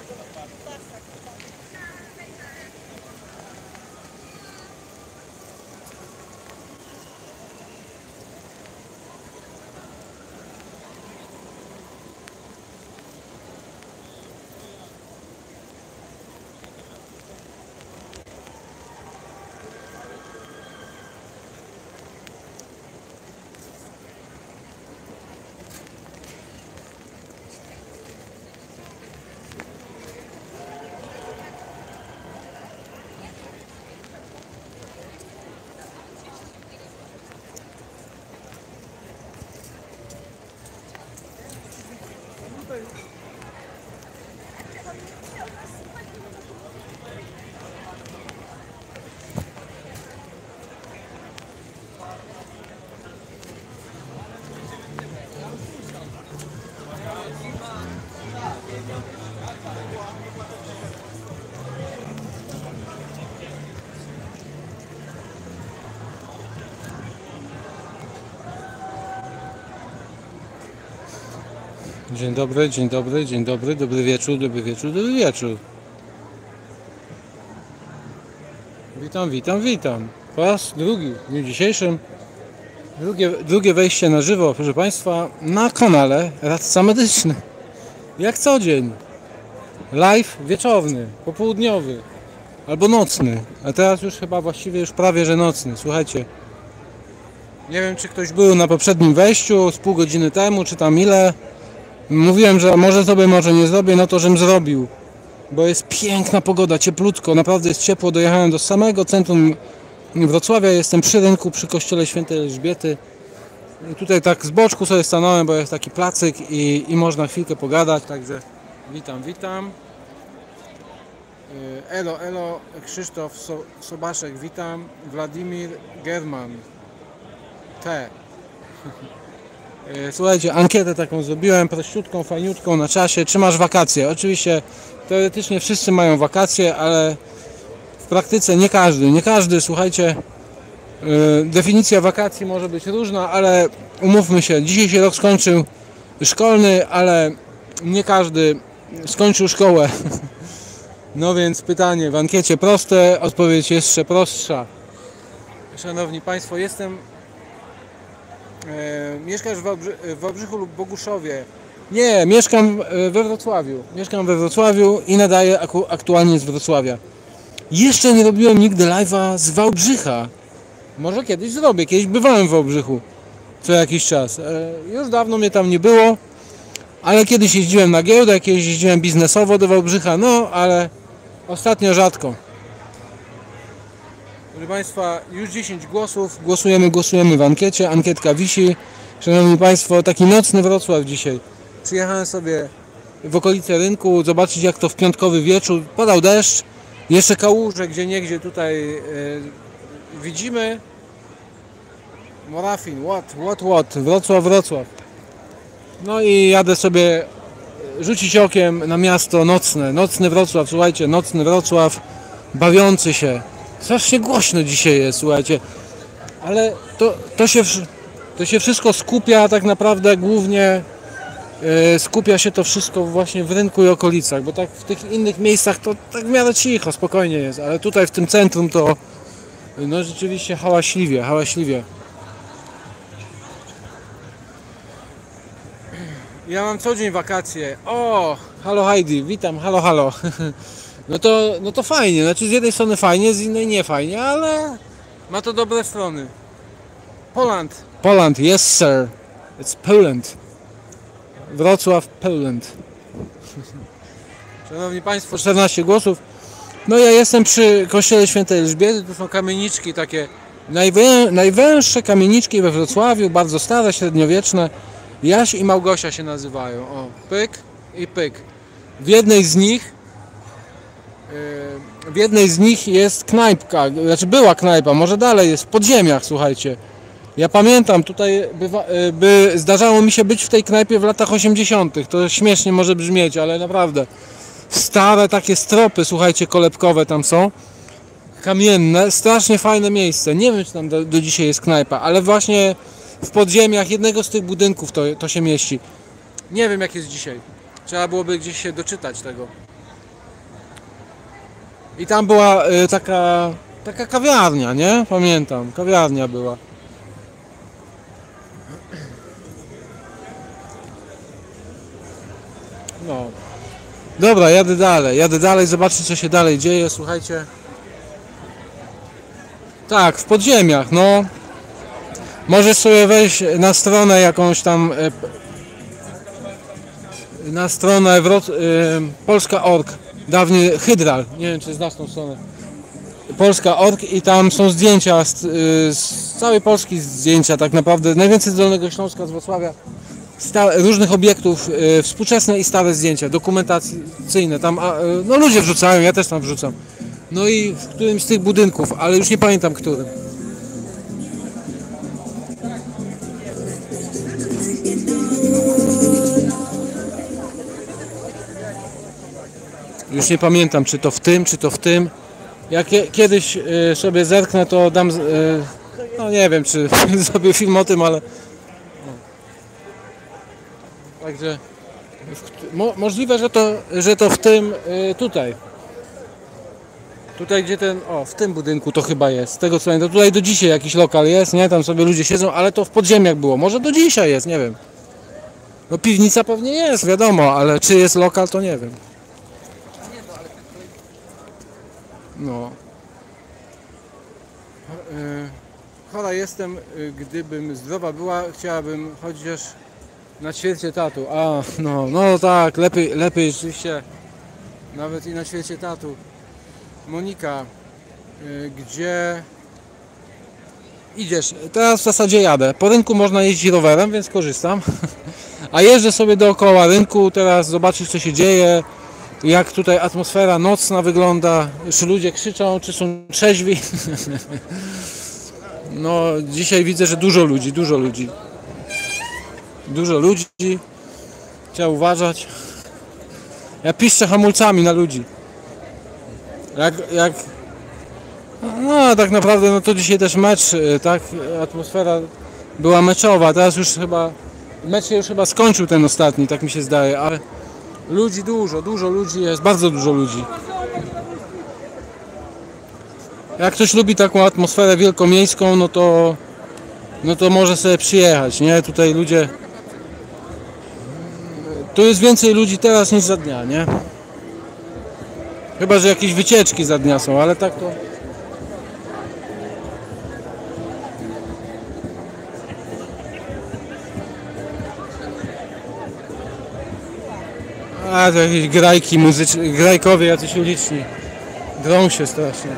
Dzień dobry, dzień dobry, dzień dobry, dobry wieczór, dobry wieczór, dobry wieczór. Witam, witam, witam. Po raz drugi w dniu dzisiejszym. Drugie wejście na żywo, proszę Państwa, na kanale Radca Medyczny. Jak co dzień. Live wieczorny, popołudniowy albo nocny. A teraz już chyba właściwie już prawie że nocny. Słuchajcie. Nie wiem, czy ktoś był na poprzednim wejściu z pół godziny temu, czy tam ile. Mówiłem, że może zrobię, może nie zrobię, no to żem zrobił. Bo jest piękna pogoda, cieplutko, naprawdę jest ciepło. Dojechałem do samego centrum Wrocławia, jestem przy rynku, przy kościele Świętej Elżbiety. I tutaj tak z boczku sobie stanąłem, bo jest taki placyk i można chwilkę pogadać, także witam, witam. Elo, elo, Krzysztof Sobaszek, witam. Władimir German. T. Słuchajcie, ankietę taką zrobiłem, prościutką, fajniutką, na czasie. Czy masz wakacje? Oczywiście teoretycznie wszyscy mają wakacje, ale w praktyce nie każdy, słuchajcie, definicja wakacji może być różna, ale umówmy się, dzisiaj się rok skończył szkolny, ale nie każdy skończył szkołę. No więc pytanie w ankiecie proste, odpowiedź jeszcze prostsza. Szanowni Państwo, mieszkasz w Wałbrzychu lub Boguszowie? Nie, mieszkam we Wrocławiu. Mieszkam we Wrocławiu i nadaję aktualnie z Wrocławia. Jeszcze nie robiłem nigdy live'a z Wałbrzycha. Może kiedyś zrobię, kiedyś bywałem w Wałbrzychu co jakiś czas. Już dawno mnie tam nie było, ale kiedyś jeździłem na giełdę, kiedyś jeździłem biznesowo do Wałbrzycha, no ale ostatnio rzadko. Proszę Państwa, już 10 głosów, głosujemy w ankiecie, ankietka wisi. Szanowni Państwo, taki nocny Wrocław dzisiaj. Przyjechałem sobie w okolice rynku, zobaczyć jak to w piątkowy wieczór, padał deszcz, jeszcze kałuże gdzieniegdzie tutaj widzimy. Morafin, Wrocław. No i jadę sobie rzucić okiem na miasto nocny Wrocław, słuchajcie, nocny Wrocław, bawiący się. Strasznie głośno dzisiaj jest, słuchajcie, ale to się wszystko skupia tak naprawdę głównie, skupia się to wszystko właśnie w rynku i okolicach, bo tak w tych innych miejscach to tak w miarę cicho, spokojnie jest, ale tutaj w tym centrum to no rzeczywiście hałaśliwie. Ja mam co dzień wakacje. O, halo Heidi, witam, halo. No to fajnie, znaczy z jednej strony fajnie, z innej nie fajnie, ale ma to dobre strony. Poland, yes sir, it's Poland. Wrocław, Poland. Szanowni Państwo, 14 głosów. No ja jestem przy kościele Świętej Elżbiety, tu są kamieniczki takie, najwęższe kamieniczki we Wrocławiu, bardzo stare, średniowieczne. Jaś i Małgosia się nazywają, o, pyk i pyk. W jednej z nich jest knajpka, znaczy była knajpa, może dalej jest, w podziemiach, słuchajcie. Ja pamiętam, tutaj zdarzało mi się być w tej knajpie w latach 80. To śmiesznie może brzmieć, ale naprawdę. Stare takie stropy, słuchajcie, kolebkowe tam są. Kamienne, strasznie fajne miejsce. Nie wiem, czy tam do dzisiaj jest knajpa, ale właśnie w podziemiach jednego z tych budynków to się mieści. Nie wiem jak jest dzisiaj. Trzeba byłoby gdzieś się doczytać tego. I tam była taka kawiarnia, nie? Pamiętam, kawiarnia była. No. Dobra, jadę dalej, zobaczcie co się dalej dzieje, słuchajcie. Tak, w podziemiach, no. Możesz sobie wejść na stronę jakąś tam, na stronę Polska.org, dawniej Hydral, nie wiem czy znasz tą stronę. Polska.org i tam są zdjęcia z całej Polski, zdjęcia tak naprawdę, najwięcej z Dolnego Śląska, z Wrocławia, różnych obiektów, współczesne i stare zdjęcia, dokumentacyjne, tam no ludzie wrzucają, ja też tam wrzucam. No i w którymś z tych budynków, ale już nie pamiętam którym. Już nie pamiętam czy to w tym, czy to w tym. Jak kiedyś sobie zerknę, to dam, no nie wiem czy zrobię film o tym, ale no. Także możliwe, że to w tym tutaj gdzie ten, w tym budynku to chyba jest, z tego co pamiętam, tutaj do dzisiaj jakiś lokal jest, nie, tam sobie ludzie siedzą, ale to w podziemiach było, może do dzisiaj jest, nie wiem. No piwnica pewnie jest, wiadomo, ale czy jest lokal to nie wiem. No. Chora jestem, gdybym zdrowa była, chciałabym chociaż na ćwiercie tatu. A, no tak, lepiej rzeczywiście, nawet i na ćwiercie tatu. Monika, gdzie idziesz? Teraz w zasadzie jadę. Po rynku można jeździć rowerem, więc korzystam. A jeżdżę sobie dookoła rynku, teraz zobaczyć co się dzieje. Jak tutaj atmosfera nocna wygląda, czy ludzie krzyczą, czy są trzeźwi. No dzisiaj widzę, że dużo ludzi. Trzeba uważać. Ja piszczę hamulcami na ludzi. No tak naprawdę, no to dzisiaj też mecz, tak, atmosfera była meczowa, teraz już chyba, mecz się już chyba skończył ten ostatni, tak mi się zdaje, ale ludzi dużo ludzi jest, bardzo dużo ludzi. Jak ktoś lubi taką atmosferę wielkomiejską, no to może sobie przyjechać, nie? Tutaj ludzie... Tu jest więcej ludzi teraz niż za dnia, nie? Chyba że jakieś wycieczki za dnia są, ale tak to... A to jakieś grajki muzyczne, grajkowie jacyś uliczni. Drą się strasznie.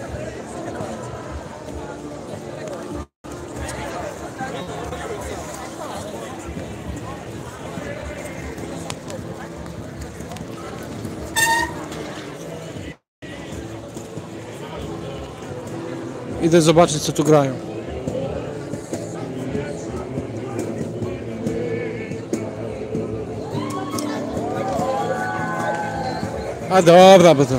Idę zobaczyć co tu grają. A dobra, bo to...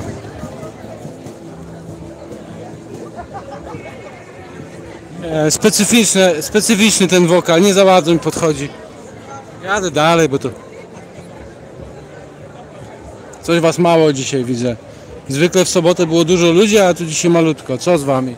Specyficzny ten wokal, nie za bardzo mi podchodzi. Jadę dalej, bo to... Coś was mało dzisiaj widzę. Zwykle w sobotę było dużo ludzi, a tu dzisiaj malutko. Co z wami?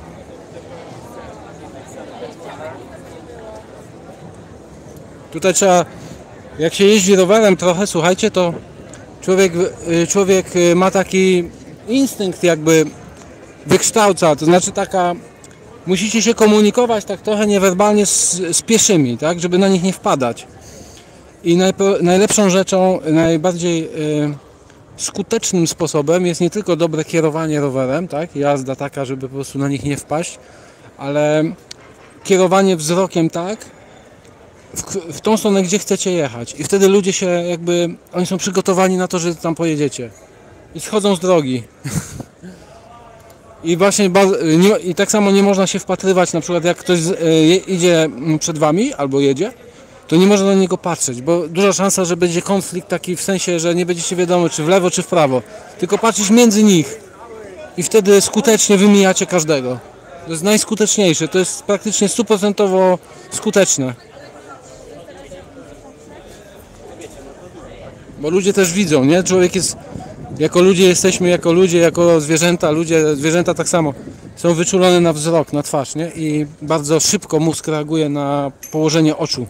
Tutaj trzeba... Jak się jeździ rowerem trochę, słuchajcie, to... Człowiek ma taki instynkt jakby wykształca, to znaczy musicie się komunikować tak trochę niewerbalnie z pieszymi, tak, żeby na nich nie wpadać. I najlepszą rzeczą, najbardziej skutecznym sposobem jest nie tylko dobre kierowanie rowerem, tak, jazda taka, żeby po prostu na nich nie wpaść, ale kierowanie wzrokiem tak, w tą stronę, gdzie chcecie jechać. I wtedy ludzie się jakby, oni są przygotowani na to, że tam pojedziecie. I schodzą z drogi. I właśnie i tak samo nie można się wpatrywać, na przykład jak ktoś idzie przed wami albo jedzie, to nie można na niego patrzeć, bo duża szansa, że będzie konflikt taki w sensie, że nie będziecie wiadomo czy w lewo czy w prawo, tylko patrzeć między nich i wtedy skutecznie wymijacie każdego. To jest najskuteczniejsze, to jest praktycznie 100% skuteczne. Bo ludzie też widzą, nie? Człowiek jest Jako ludzie jesteśmy, jako ludzie, jako zwierzęta, zwierzęta tak samo są wyczulone na wzrok, na twarz, nie? I bardzo szybko mózg reaguje na położenie oczu.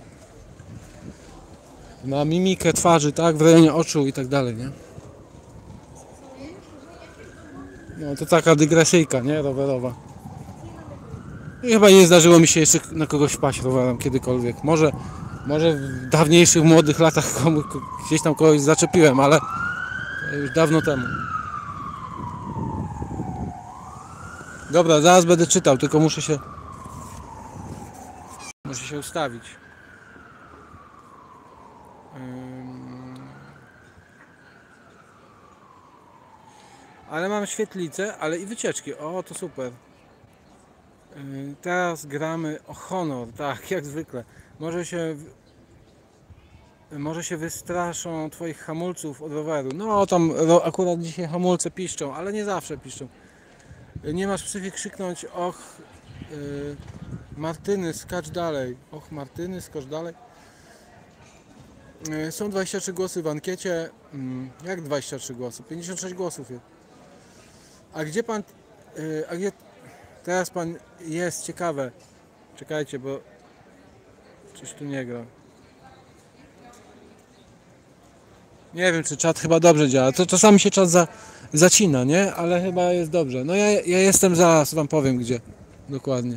Na mimikę twarzy, tak? W rejonie oczu i tak dalej, nie? No to taka dygresyjka, nie? Rowerowa. I chyba nie zdarzyło mi się jeszcze na kogoś wpaść rowerem kiedykolwiek. Może w dawniejszych, młodych latach gdzieś tam kogoś zaczepiłem, ale to już dawno temu. Dobra, zaraz będę czytał, tylko muszę się ustawić. Ale mam świetlicę, ale i wycieczki. O, to super. Teraz gramy o honor, tak, jak zwykle. Może się wystraszą twoich hamulców od roweru. No, tam akurat dzisiaj hamulce piszczą, ale nie zawsze piszczą. Nie masz psychy krzyknąć, och, Martyny, skacz dalej. Och, Martyny, skacz dalej. Są 23 głosy w ankiecie. Jak 23 głosy? 56 głosów jest. A gdzie pan... A gdzie teraz pan jest? Ciekawe. Czekajcie, bo coś tu nie gra. Nie wiem, czy czat chyba dobrze działa. To czasami się czat zacina, nie? Ale chyba jest dobrze. No ja jestem, zaraz wam powiem gdzie. Dokładnie.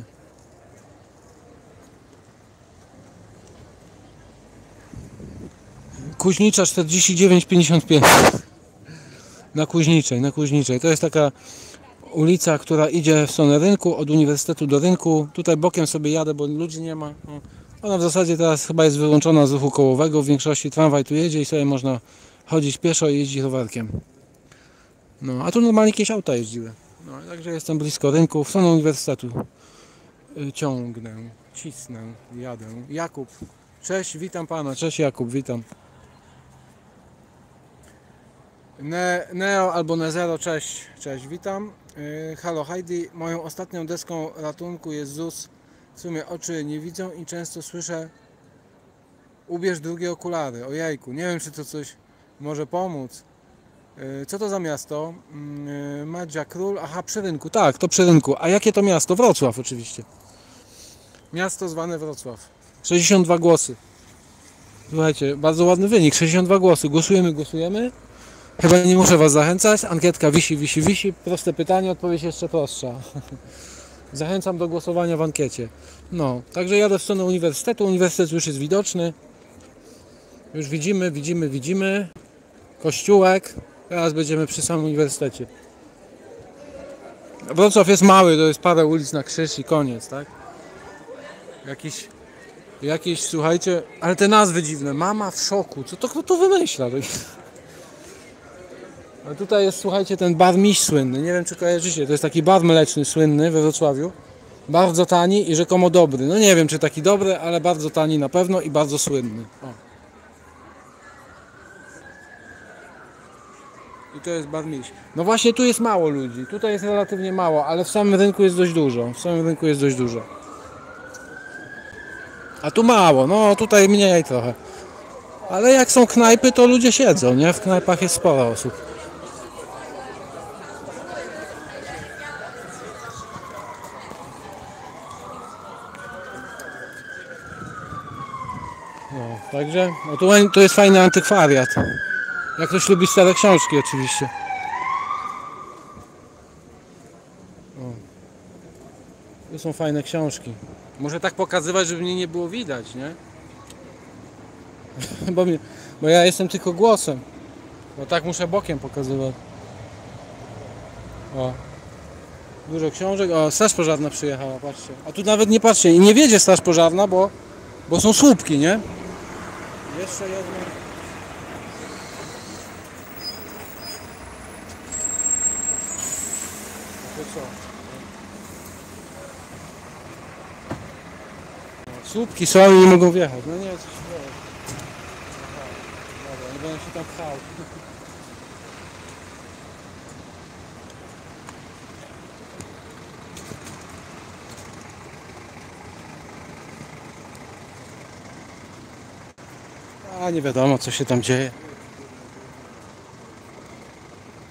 Kuźnicza 49,55. Na Kuźniczej. To jest taka ulica, która idzie w stronę rynku, od uniwersytetu do rynku. Tutaj bokiem sobie jadę, bo ludzi nie ma. Ona w zasadzie teraz chyba jest wyłączona z ruchu kołowego. W większości tramwaj tu jedzie i sobie można chodzić pieszo i jeździć rowerkiem. No, a tu normalnie jakieś auta jeździły. No, także jestem blisko rynku, w stronę uniwersytetu. Ciągnę, cisnę, jadę. Jakub. Cześć, witam pana. Cześć Jakub, witam. Neo albo Nezero, cześć, witam. Halo Heidi, moją ostatnią deską ratunku jest ZUS. W sumie oczy nie widzą i często słyszę: ubierz drugie okulary. Ojejku, nie wiem, czy to coś może pomóc. Co to za miasto? Madzia Król, aha, przy rynku, tak, to przy rynku. A jakie to miasto? Wrocław oczywiście. Miasto zwane Wrocław. 62 głosy. Słuchajcie, bardzo ładny wynik, 62 głosy. Głosujemy. Chyba nie muszę was zachęcać. Ankietka wisi. Proste pytanie, odpowiedź jeszcze prostsza. Zachęcam do głosowania w ankiecie. No, także jadę w stronę uniwersytetu. Uniwersytet już jest widoczny. Już widzimy. Kościółek. Teraz będziemy przy samym uniwersytecie. Wrocław jest mały, to jest parę ulic na krzyż i koniec, tak? Jakieś, słuchajcie, ale te nazwy dziwne. Mama w szoku. Kto to wymyśla? A tutaj jest, słuchajcie, ten bar Miś słynny. Nie wiem, czy kojarzycie. To jest taki bar mleczny słynny we Wrocławiu. Bardzo tani i rzekomo dobry. No nie wiem, czy taki dobry, ale bardzo tani na pewno i bardzo słynny. O. I to jest bar Miś. No właśnie, tu jest mało ludzi. Tutaj jest relatywnie mało, ale w samym rynku jest dość dużo. A tu mało, no tutaj mniej trochę. Ale jak są knajpy, to ludzie siedzą, nie? W knajpach jest sporo osób. No, także, no tu jest fajny antykwariat. Jak ktoś lubi stare książki oczywiście. O. Tu są fajne książki. Muszę tak pokazywać, żeby mnie nie było widać, nie? Bo ja jestem tylko głosem. Bo tak muszę bokiem pokazywać. O. Dużo książek. O, straż pożarna przyjechała, patrzcie. A tu nawet nie patrzcie. I nie wiedzie straż pożarna, bo są słupki, nie? Jeszcze jedno. To co? Słupki są i nie mogą wjechać. No nie, coś dzieje. Dobra, nie będę się tam pchał. A nie wiadomo, co się tam dzieje.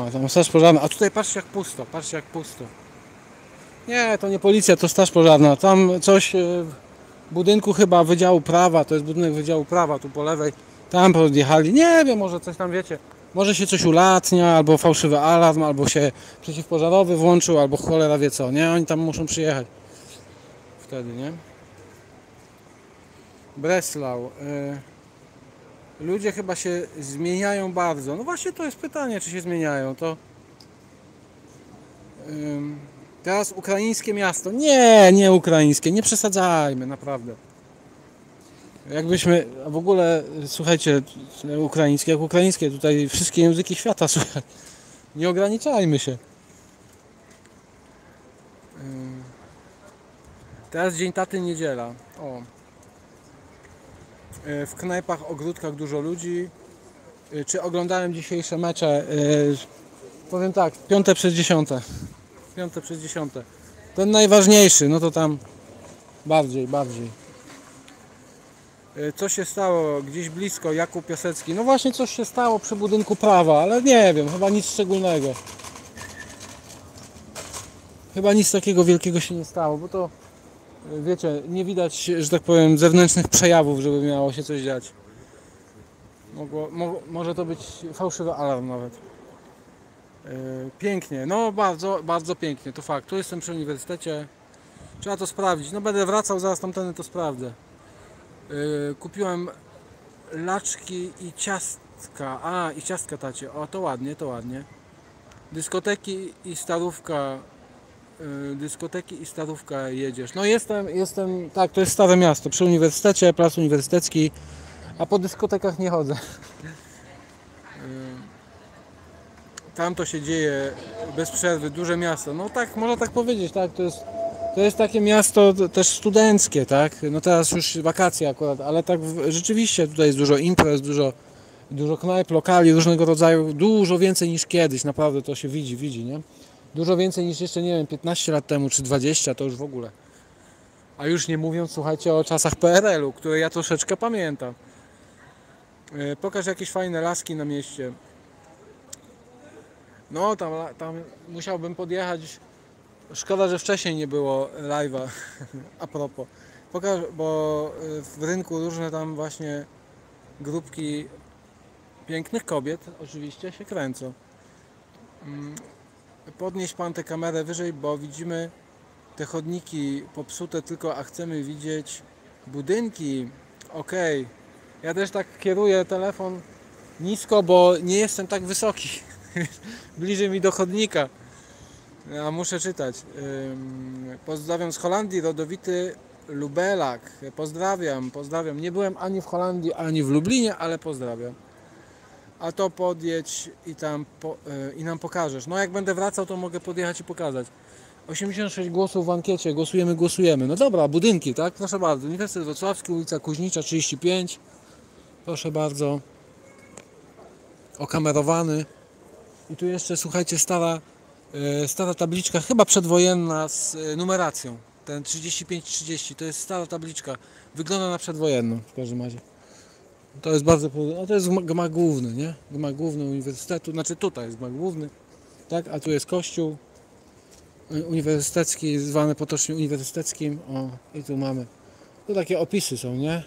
A, tam straż pożarna. A tutaj patrzcie jak pusto, patrzcie jak pusto. Nie, to nie policja, to straż pożarna. Tam coś w budynku chyba Wydziału Prawa, to jest budynek Wydziału Prawa, tu po lewej. Tam podjechali, nie wiem, może coś tam wiecie. Może się coś ulatnia, albo fałszywy alarm, albo się przeciwpożarowy włączył, albo cholera wie co, nie? Oni tam muszą przyjechać. Wtedy, nie? Breslau. Ludzie chyba się zmieniają bardzo. No właśnie to jest pytanie, czy się zmieniają. To teraz ukraińskie miasto. Nie ukraińskie, nie przesadzajmy, naprawdę. Jakbyśmy w ogóle, słuchajcie, ukraińskie jak ukraińskie, tutaj wszystkie języki świata słychać. Nie ograniczajmy się. Teraz dzień taty, niedziela. O. W knajpach, ogródkach dużo ludzi. Czy oglądałem dzisiejsze mecze? Powiem tak, 5 przez 10. 5 przez 10. Ten najważniejszy, no to tam bardziej. Co się stało gdzieś blisko, Jakub Piasecki? No właśnie coś się stało przy budynku Prawa, ale nie wiem, chyba nic szczególnego. Chyba nic takiego wielkiego się nie stało, bo to wiecie, nie widać, że tak powiem, zewnętrznych przejawów, żeby miało się coś dziać. Może to być fałszywy alarm nawet. Pięknie, no bardzo pięknie, to fakt. Tu jestem przy uniwersytecie. Trzeba to sprawdzić. No będę wracał, zaraz tamtędy to sprawdzę. Kupiłem laczki i ciastka. I ciastka tacie. O, to ładnie. Dyskoteki i starówka. Dyskoteki i starówka jedziesz. No jestem, tak, to jest Stare Miasto. Przy uniwersytecie, plac uniwersytecki. A po dyskotekach nie chodzę. Tam to się dzieje bez przerwy, duże miasto. No tak, można tak powiedzieć, tak, to jest takie miasto też studenckie, tak? No teraz już wakacje akurat, ale tak rzeczywiście tutaj jest dużo imprez, dużo knajp, lokali różnego rodzaju, dużo więcej niż kiedyś, naprawdę to się widzi, nie? Dużo więcej niż jeszcze, nie wiem, 15 lat temu, czy 20, to już w ogóle. A już nie mówiąc, słuchajcie, o czasach PRL-u, które ja troszeczkę pamiętam. Pokaż jakieś fajne laski na mieście. No, tam musiałbym podjechać. Szkoda, że wcześniej nie było live'a. A propos. Pokaż, bo w rynku różne tam właśnie grupki pięknych kobiet oczywiście się kręcą. Podnieś pan tę kamerę wyżej, bo widzimy te chodniki popsute tylko, a chcemy widzieć budynki. Okej. Ja też tak kieruję telefon nisko, bo nie jestem tak wysoki. Bliżej mi do chodnika. A muszę czytać. Pozdrawiam z Holandii, rodowity Lubelak. Pozdrawiam. Nie byłem ani w Holandii, ani w Lublinie, ale pozdrawiam. A to podjedź i nam pokażesz. No jak będę wracał, to mogę podjechać i pokazać. 86 głosów w ankiecie. Głosujemy. No dobra, budynki, tak? Proszę bardzo. Uniwersytet Wrocławski, ulica Kuźnicza 35. Proszę bardzo. Okamerowany. I tu jeszcze, słuchajcie, stara tabliczka, chyba przedwojenna z numeracją. Ten 3530 to jest stara tabliczka. Wygląda na przedwojenną w każdym razie. To jest bardzo... No to jest gmach główny, nie? Gmach główny uniwersytetu. Znaczy tutaj jest gmach główny. Tak? A tu jest kościół uniwersytecki, zwany potocznie uniwersyteckim. O, i tu mamy. Tu takie opisy są, nie?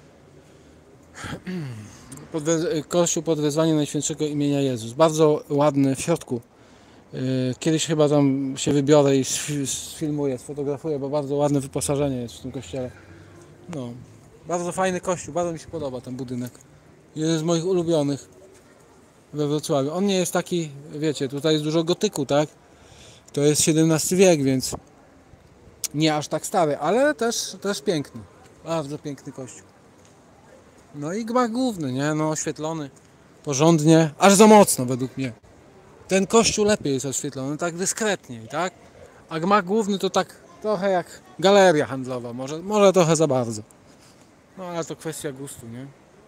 Kościół pod wezwaniem Najświętszego imienia Jezus. Bardzo ładny w środku. Kiedyś chyba tam się wybiorę i sfilmuję, sfotografuję, bo bardzo ładne wyposażenie jest w tym kościele. No, bardzo fajny kościół, bardzo mi się podoba ten budynek. Jeden z moich ulubionych we Wrocławiu. On nie jest taki, wiecie, tutaj jest dużo gotyku, tak? To jest XVII wiek, więc nie aż tak stary, ale też piękny. Bardzo piękny kościół. No i gmach główny, nie? No oświetlony porządnie, aż za mocno według mnie. Ten kościół lepiej jest oświetlony, tak dyskretniej, tak? A gmach główny to tak trochę jak galeria handlowa, może trochę za bardzo. No ale to kwestia gustu, nie?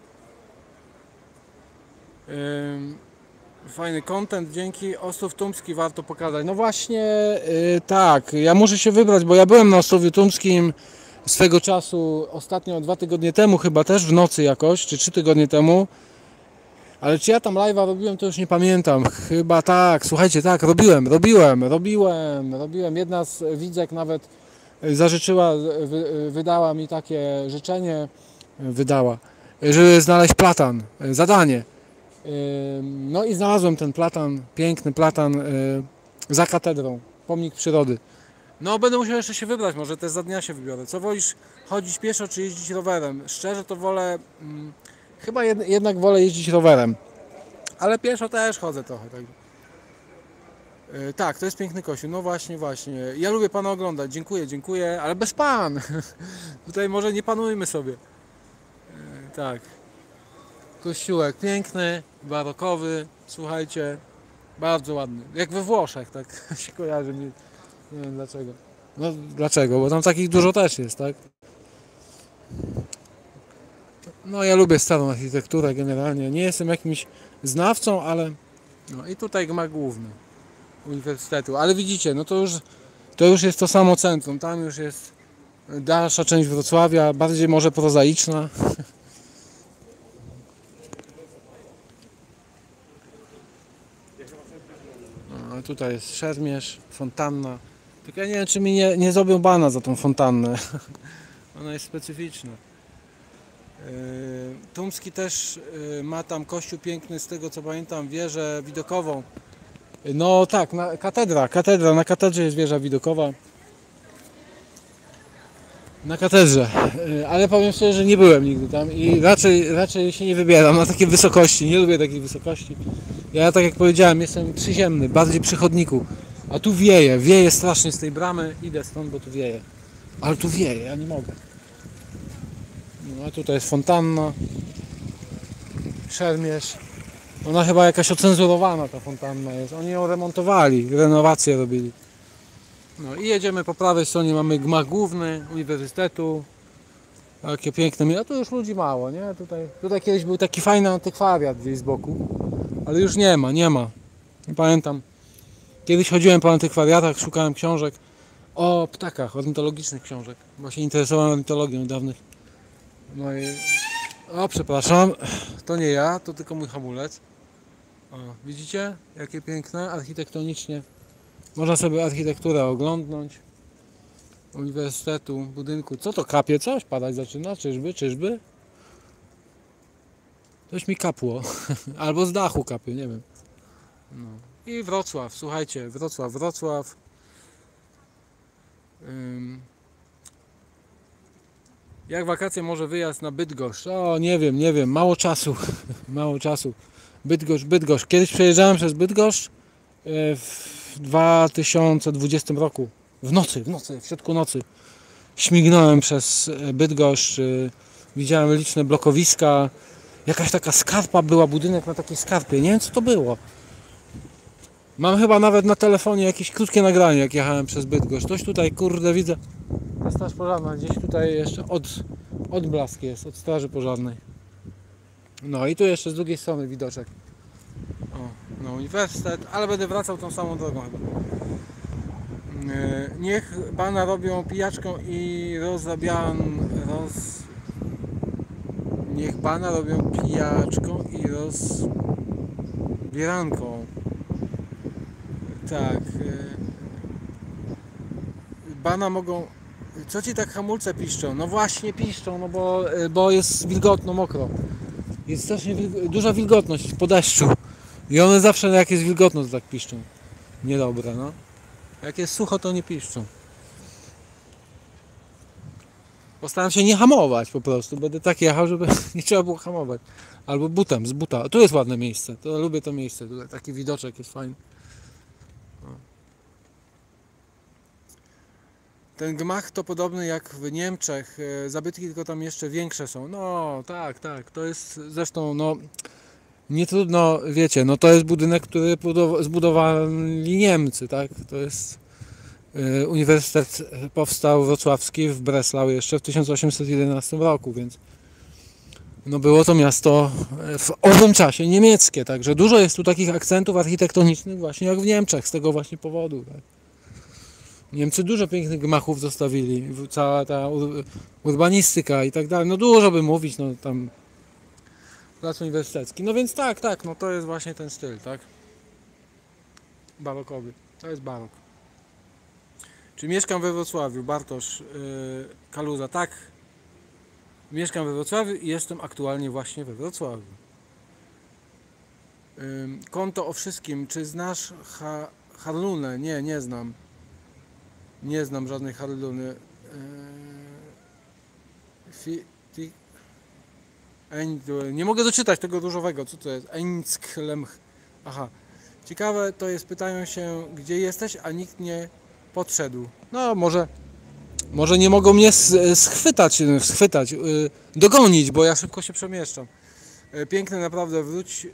Fajny content, dzięki. Ostrów Tumski warto pokazać. No właśnie, tak, ja muszę się wybrać, bo ja byłem na Ostrowiu Tumskim swego czasu, ostatnio 2 tygodnie temu chyba też, w nocy jakoś, czy 3 tygodnie temu. Ale czy ja tam live'a robiłem, to już nie pamiętam. Chyba tak, słuchajcie, tak, robiłem. Jedna z widzek nawet zażyczyła, wydała mi takie życzenie, żeby znaleźć platan, zadanie. No i znalazłem ten platan, piękny platan za katedrą, pomnik przyrody. No będę musiał jeszcze się wybrać, może też za dnia się wybiorę. Co wolisz, chodzić pieszo czy jeździć rowerem? Szczerze to wolę, chyba jednak wolę jeździć rowerem. Ale pieszo też chodzę trochę. Tak. Tak, to jest piękny kościół, no właśnie. Ja lubię Pana oglądać, dziękuję, ale bez Pan. Tutaj może nie panujmy sobie. Tak. Kościółek piękny, barokowy, słuchajcie, bardzo ładny. Jak we Włoszech, tak się kojarzy mi. Nie wiem dlaczego. No dlaczego? Bo tam takich dużo też jest, tak? No ja lubię starą architekturę generalnie. Nie jestem jakimś znawcą, ale... No i tutaj gmach główny uniwersytetu. Ale widzicie, no to już jest to samo centrum. Tam już jest dalsza część Wrocławia, bardziej może prozaiczna. No, tutaj jest szermierz, fontanna. Tylko ja nie wiem, czy mi nie zrobią bana za tą fontannę. Ona jest specyficzna. Tumski też ma tam kościół piękny, z tego co pamiętam, wieżę widokową. No tak, katedra, na katedrze jest wieża widokowa. Na katedrze, ale powiem szczerze, że nie byłem nigdy tam i raczej się nie wybieram na takie wysokości, nie lubię takich wysokości. Ja tak jak powiedziałem, jestem przyziemny, bardziej przy chodniku, a tu wieje strasznie z tej bramy, idę stąd, bo tu wieje. Ale tu wieje, ja nie mogę. No a tutaj jest fontanna, szermierz. Ona chyba jakaś ocenzurowana ta fontanna jest. Oni ją remontowali, renowację robili. No i jedziemy po prawej stronie, mamy gmach główny uniwersytetu. Takie piękne, a tu już ludzi mało, nie? Tutaj kiedyś był taki fajny antykwariat gdzieś z boku, ale już nie ma. Nie pamiętam. Kiedyś chodziłem po antykwariatach, szukałem książek o ptakach, ornitologicznych książek, bo się interesowałem ornitologią dawnych. No i... O, przepraszam, to nie ja, to tylko mój hamulec. O, widzicie? Jakie piękne, architektonicznie. Można sobie architekturę oglądnąć. Uniwersytetu, budynku. Co to kapie? Coś padać zaczyna? Czyżby? Coś mi kapło. Albo z dachu kapie, nie wiem. No. I Wrocław, słuchajcie, Wrocław. Jak wakacje, może wyjazd na Bydgoszcz? O, nie wiem, mało czasu. Bydgoszcz. Kiedyś przejeżdżałem przez Bydgoszcz w 2020 roku. W nocy, w środku nocy. Śmignąłem przez Bydgoszcz, widziałem liczne blokowiska. Jakaś taka skarpa była, budynek na takiej skarpie. Nie wiem, co to było. Mam chyba nawet na telefonie jakieś krótkie nagranie, jak jechałem przez Bydgoszcz. Coś tutaj, kurde, widzę. Ta straż pożarna gdzieś tutaj jeszcze odblask jest od straży pożarnej. No i tu jeszcze z drugiej strony widoczek. O, no uniwersytet, ale będę wracał tą samą drogą chyba. Niech bana robią pijaczką i Niech bana robią pijaczką i rozbieranką. Tak. Bana mogą... Co ci tak hamulce piszczą? No właśnie piszczą, no bo jest wilgotno, mokro. Jest strasznie duża wilgotność po deszczu. I one zawsze jak jest wilgotno to tak piszczą. Niedobre, no. Jak jest sucho, to nie piszczą. Postaram się nie hamować po prostu. Będę tak jechał, żeby nie trzeba było hamować. Albo z buta. Tu jest ładne miejsce. To lubię to miejsce. Tutaj taki widoczek jest fajny. Ten gmach to podobny jak w Niemczech. Zabytki tylko tam jeszcze większe są. No tak. To jest zresztą, no nie trudno, wiecie, no to jest budynek, który zbudowali Niemcy, tak? To jest Uniwersytet powstał wrocławski w Breslau jeszcze w 1811 roku, więc no było to miasto w owym czasie niemieckie, także dużo jest tu takich akcentów architektonicznych właśnie jak w Niemczech, z tego właśnie powodu. Tak? Niemcy dużo pięknych gmachów zostawili, cała ta urbanistyka i tak dalej, no dużo by mówić, no tam Plac Uniwersytecki. No więc tak, no to jest właśnie ten styl, tak? Barokowy. To jest barok. Czy mieszkam we Wrocławiu? Bartosz Kaluza. Tak, mieszkam we Wrocławiu i jestem aktualnie właśnie we Wrocławiu. Konto o wszystkim. Czy znasz Harlunę? Nie, nie znam. Nie znam żadnej Harluny. Nie mogę doczytać tego różowego. Co to jest? Eńcklemch. Aha. Ciekawe to jest, pytają się, gdzie jesteś, a nikt nie podszedł. No może nie mogą mnie schwytać, dogonić, bo ja szybko się przemieszczam. Piękne, naprawdę, wróć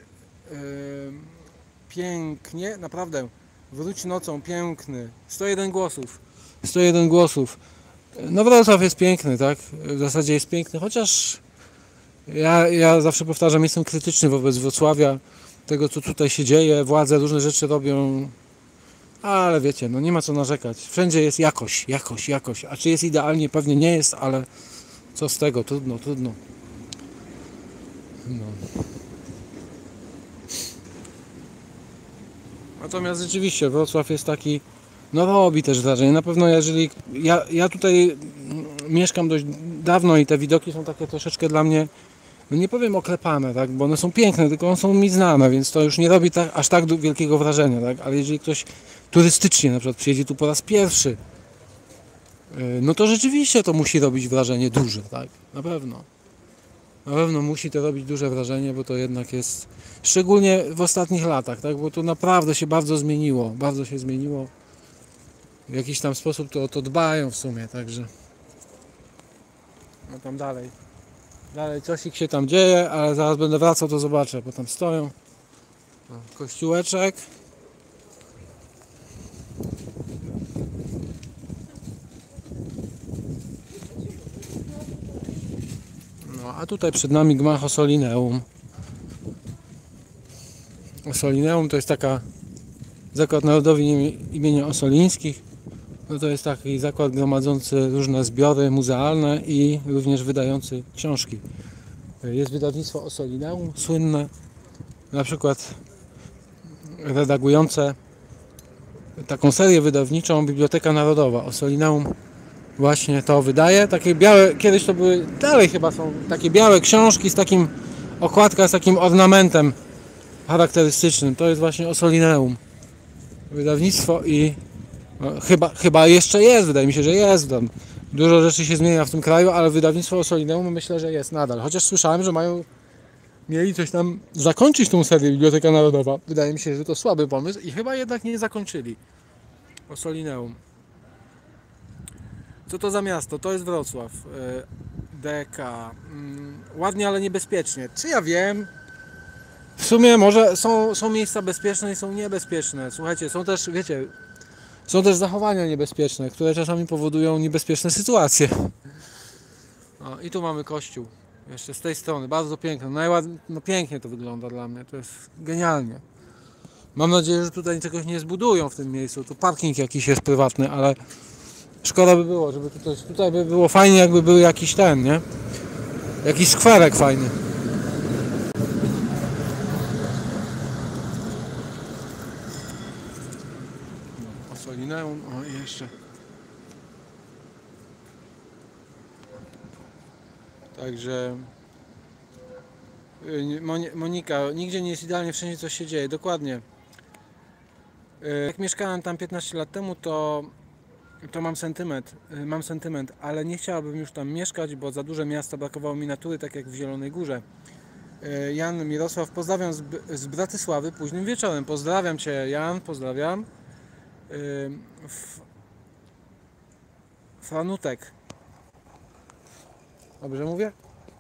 pięknie, naprawdę, wróć nocą, piękny. 101 głosów. 101 głosów. No Wrocław jest piękny, tak? W zasadzie jest piękny, chociaż ja zawsze powtarzam, jestem krytyczny wobec Wrocławia, tego co tutaj się dzieje, władze różne rzeczy robią, ale wiecie, no nie ma co narzekać. Wszędzie jest jakoś. A czy jest idealnie? Pewnie nie jest, ale co z tego? Trudno. No. Natomiast rzeczywiście Wrocław jest taki, no robi też wrażenie. Na pewno jeżeli, ja tutaj mieszkam dość dawno i te widoki są takie troszeczkę dla mnie, no nie powiem oklepane, tak, bo one są piękne, tylko one są mi znane, więc to już nie robi aż tak wielkiego wrażenia, tak, ale jeżeli ktoś turystycznie na przykład przyjedzie tu po raz pierwszy, no to rzeczywiście to musi robić wrażenie duże, tak, na pewno musi to robić duże wrażenie, bo to jednak jest, szczególnie w ostatnich latach, tak, bo to naprawdę się bardzo zmieniło, w jakiś tam sposób to dbają w sumie, także no tam dalej coś się tam dzieje, ale zaraz będę wracał, to zobaczę, bo tam stoją. Kościółeczek. No a tutaj przed nami gmach Ossolineum. Ossolineum to jest taka zakład narodowy imienia Ossolińskich. No to jest taki zakład gromadzący różne zbiory muzealne i również wydający książki. Jest wydawnictwo Ossolineum, słynne, na przykład redagujące taką serię wydawniczą Biblioteka Narodowa. Ossolineum właśnie to wydaje. Takie białe, kiedyś to były, dalej chyba są takie białe książki z takim, okładka z takim ornamentem charakterystycznym. To jest właśnie Ossolineum. Wydawnictwo i no, chyba jeszcze jest, wydaje mi się, że jest tam. Dużo rzeczy się zmienia w tym kraju, ale wydawnictwo Ossolineum myślę, że jest nadal. Chociaż słyszałem, że mieli coś tam zakończyć tą serię Biblioteka Narodowa. Wydaje mi się, że to słaby pomysł i chyba jednak nie zakończyli. Ossolineum. Co to za miasto? To jest Wrocław. DK. Ładnie, ale niebezpiecznie. Czy ja wiem? W sumie może są miejsca bezpieczne i są niebezpieczne. Słuchajcie, są też, wiecie, są też zachowania niebezpieczne, które czasami powodują niebezpieczne sytuacje. No, i tu mamy kościół. Jeszcze z tej strony. Bardzo piękny. No pięknie to wygląda dla mnie. To jest genialnie. Mam nadzieję, że tutaj czegoś nie zbudują w tym miejscu. Tu parking jakiś jest prywatny, ale szkoda by było, żeby tutaj by było fajnie, jakby był jakiś nie? Jakiś skwerek fajny. Ossolineum, o i jeszcze. Także Monika, nigdzie nie jest idealnie, wszędzie coś się dzieje, dokładnie. Jak mieszkałem tam 15 lat temu, to mam sentyment, ale nie chciałabym już tam mieszkać, bo za duże miasta, brakowało mi natury, tak jak w Zielonej Górze. Jan Mirosław, pozdrawiam z Bratysławy późnym wieczorem. Pozdrawiam Cię, Jan, pozdrawiam. Franutek. Dobrze mówię?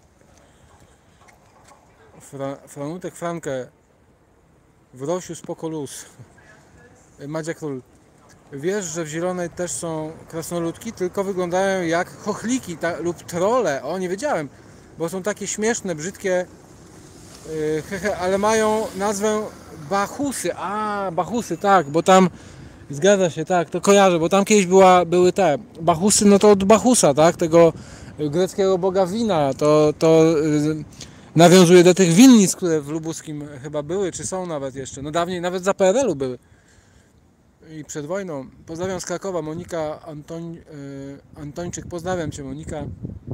Franutek, Frankę. Wrosiu, spoko luz. Madzia Król. Wiesz, że w Zielonej też są krasnoludki, tylko wyglądają jak chochliki lub trolle. O, nie wiedziałem, bo są takie śmieszne, brzydkie, ale mają nazwę bachusy. A, bachusy, tak, bo tam, zgadza się, tak, to kojarzę, bo tam kiedyś były te bachusy, no to od Bachusa, tak, tego greckiego boga wina, to nawiązuje do tych winnic, które w Lubuskim chyba były, czy są nawet jeszcze. No dawniej nawet za PRL-u były. I przed wojną. Pozdrawiam z Krakowa, Monika Antończyk, pozdrawiam Cię, Monika.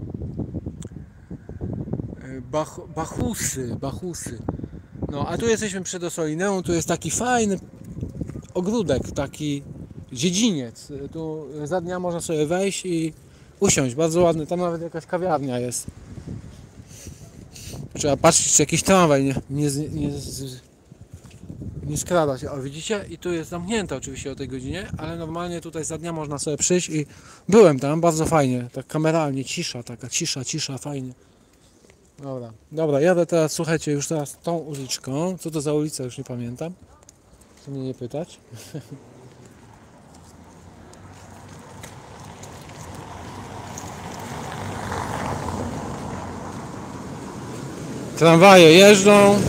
Bachusy. No, a tu jesteśmy przed Ossolineum, tu jest taki fajny ogródek, taki dziedziniec. Tu za dnia można sobie wejść i usiąść, bardzo ładny, tam nawet jakaś kawiarnia jest. Trzeba patrzeć, czy jakiś tramwaj nie skrada się. O, widzicie? I tu jest zamknięte oczywiście o tej godzinie, ale normalnie tutaj za dnia można sobie przyjść i byłem tam, bardzo fajnie, tak kameralnie, cisza, taka cisza, fajnie. Dobra, jadę teraz, słuchajcie, już teraz tą uliczką. Co to za ulica, już nie pamiętam. Chcę mnie nie pytać. Tramwaje jeżdżą.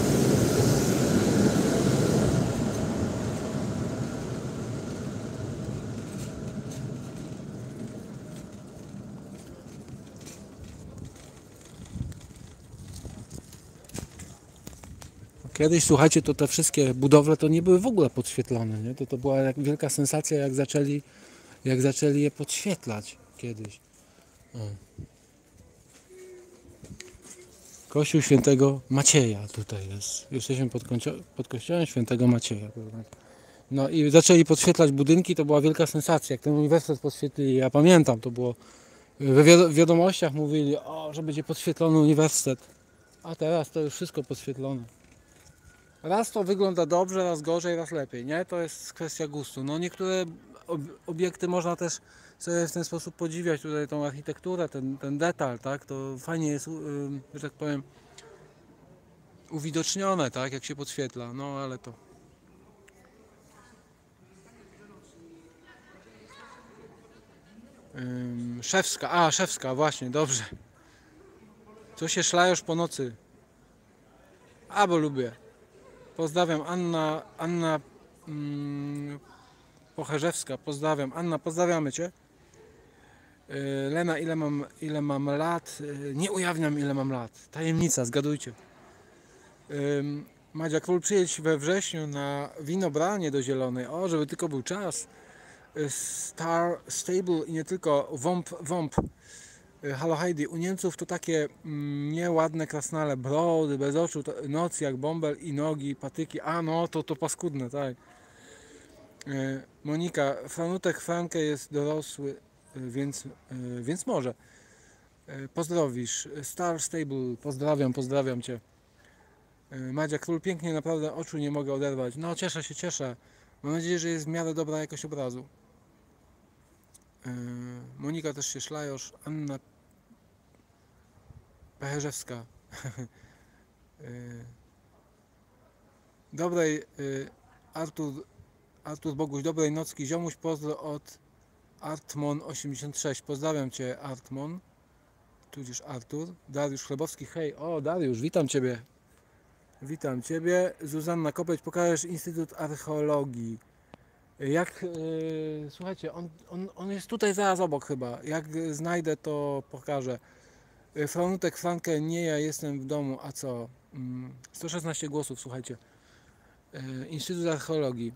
Kiedyś, słuchajcie, to te wszystkie budowle to nie były w ogóle podświetlone, nie? To była wielka sensacja, jak zaczęli je podświetlać kiedyś. O. Kościół Świętego Macieja tutaj jest. Jesteśmy pod kościołem Świętego Macieja. No i zaczęli podświetlać budynki, to była wielka sensacja. Jak ten uniwersytet podświetlili, ja pamiętam, to było w wiadomościach mówili, że będzie podświetlony uniwersytet. A teraz to już wszystko podświetlone. Raz to wygląda dobrze, raz gorzej, raz lepiej, nie? To jest kwestia gustu. No niektóre obiekty można też sobie w ten sposób podziwiać, tutaj tą architekturę, ten detal, tak? To fajnie jest, że tak powiem, uwidocznione, tak? Jak się podświetla, no ale to... Szewska, właśnie, dobrze. Co się szlajosz po nocy? Bo lubię. Pozdrawiam, Anna Pocherzewska, pozdrawiam. Anna, pozdrawiamy Cię. Lena, ile mam lat? Nie ujawniam, ile mam lat. Tajemnica, zgadujcie. Madzia Król, przyjedź we wrześniu na winobranie do Zielonej. Żeby tylko był czas. Star Stable i nie tylko. Womp. Halo Heidi, u Niemców to takie nieładne krasnale, brody, bez oczu, noc jak bąbel i nogi, patyki, to paskudne, tak. Monika, Franutek Frankę jest dorosły, więc może. Pozdrowisz. Star Stable, pozdrawiam Cię. Madzia Król, pięknie, naprawdę oczu nie mogę oderwać. No cieszę. Mam nadzieję, że jest w miarę dobra jakość obrazu. Monika też się szlajosz. Anna Pecherzewska. Artur Boguś, dobrej nocki. Ziomuś, pozdro od Artmon86. Pozdrawiam Cię, Artmon. Tudzież Artur. Dariusz Chlebowski, hej. Dariusz, witam Ciebie. Zuzanna Kopeć, pokażesz Instytut Archeologii. Słuchajcie, on jest tutaj zaraz obok chyba. Jak znajdę, to pokażę. Franutek Frankę, nie, ja jestem w domu, a co? 116 głosów, słuchajcie. Instytut Archeologii.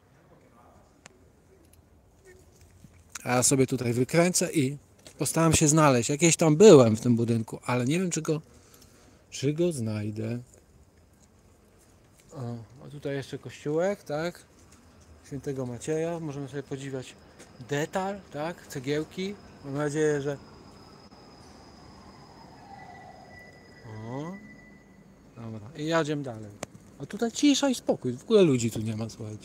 A ja sobie tutaj wykręcę i postaram się znaleźć. Jakieś tam byłem w tym budynku, ale nie wiem, czy go znajdę. A tutaj jeszcze kościółek, tak? Świętego Macieja. Możemy sobie podziwiać detal, tak? Cegiełki. Mam nadzieję, że... Dobra. I jadziemy dalej. A tutaj cisza i spokój. W ogóle ludzi tu nie ma, słuchajcie.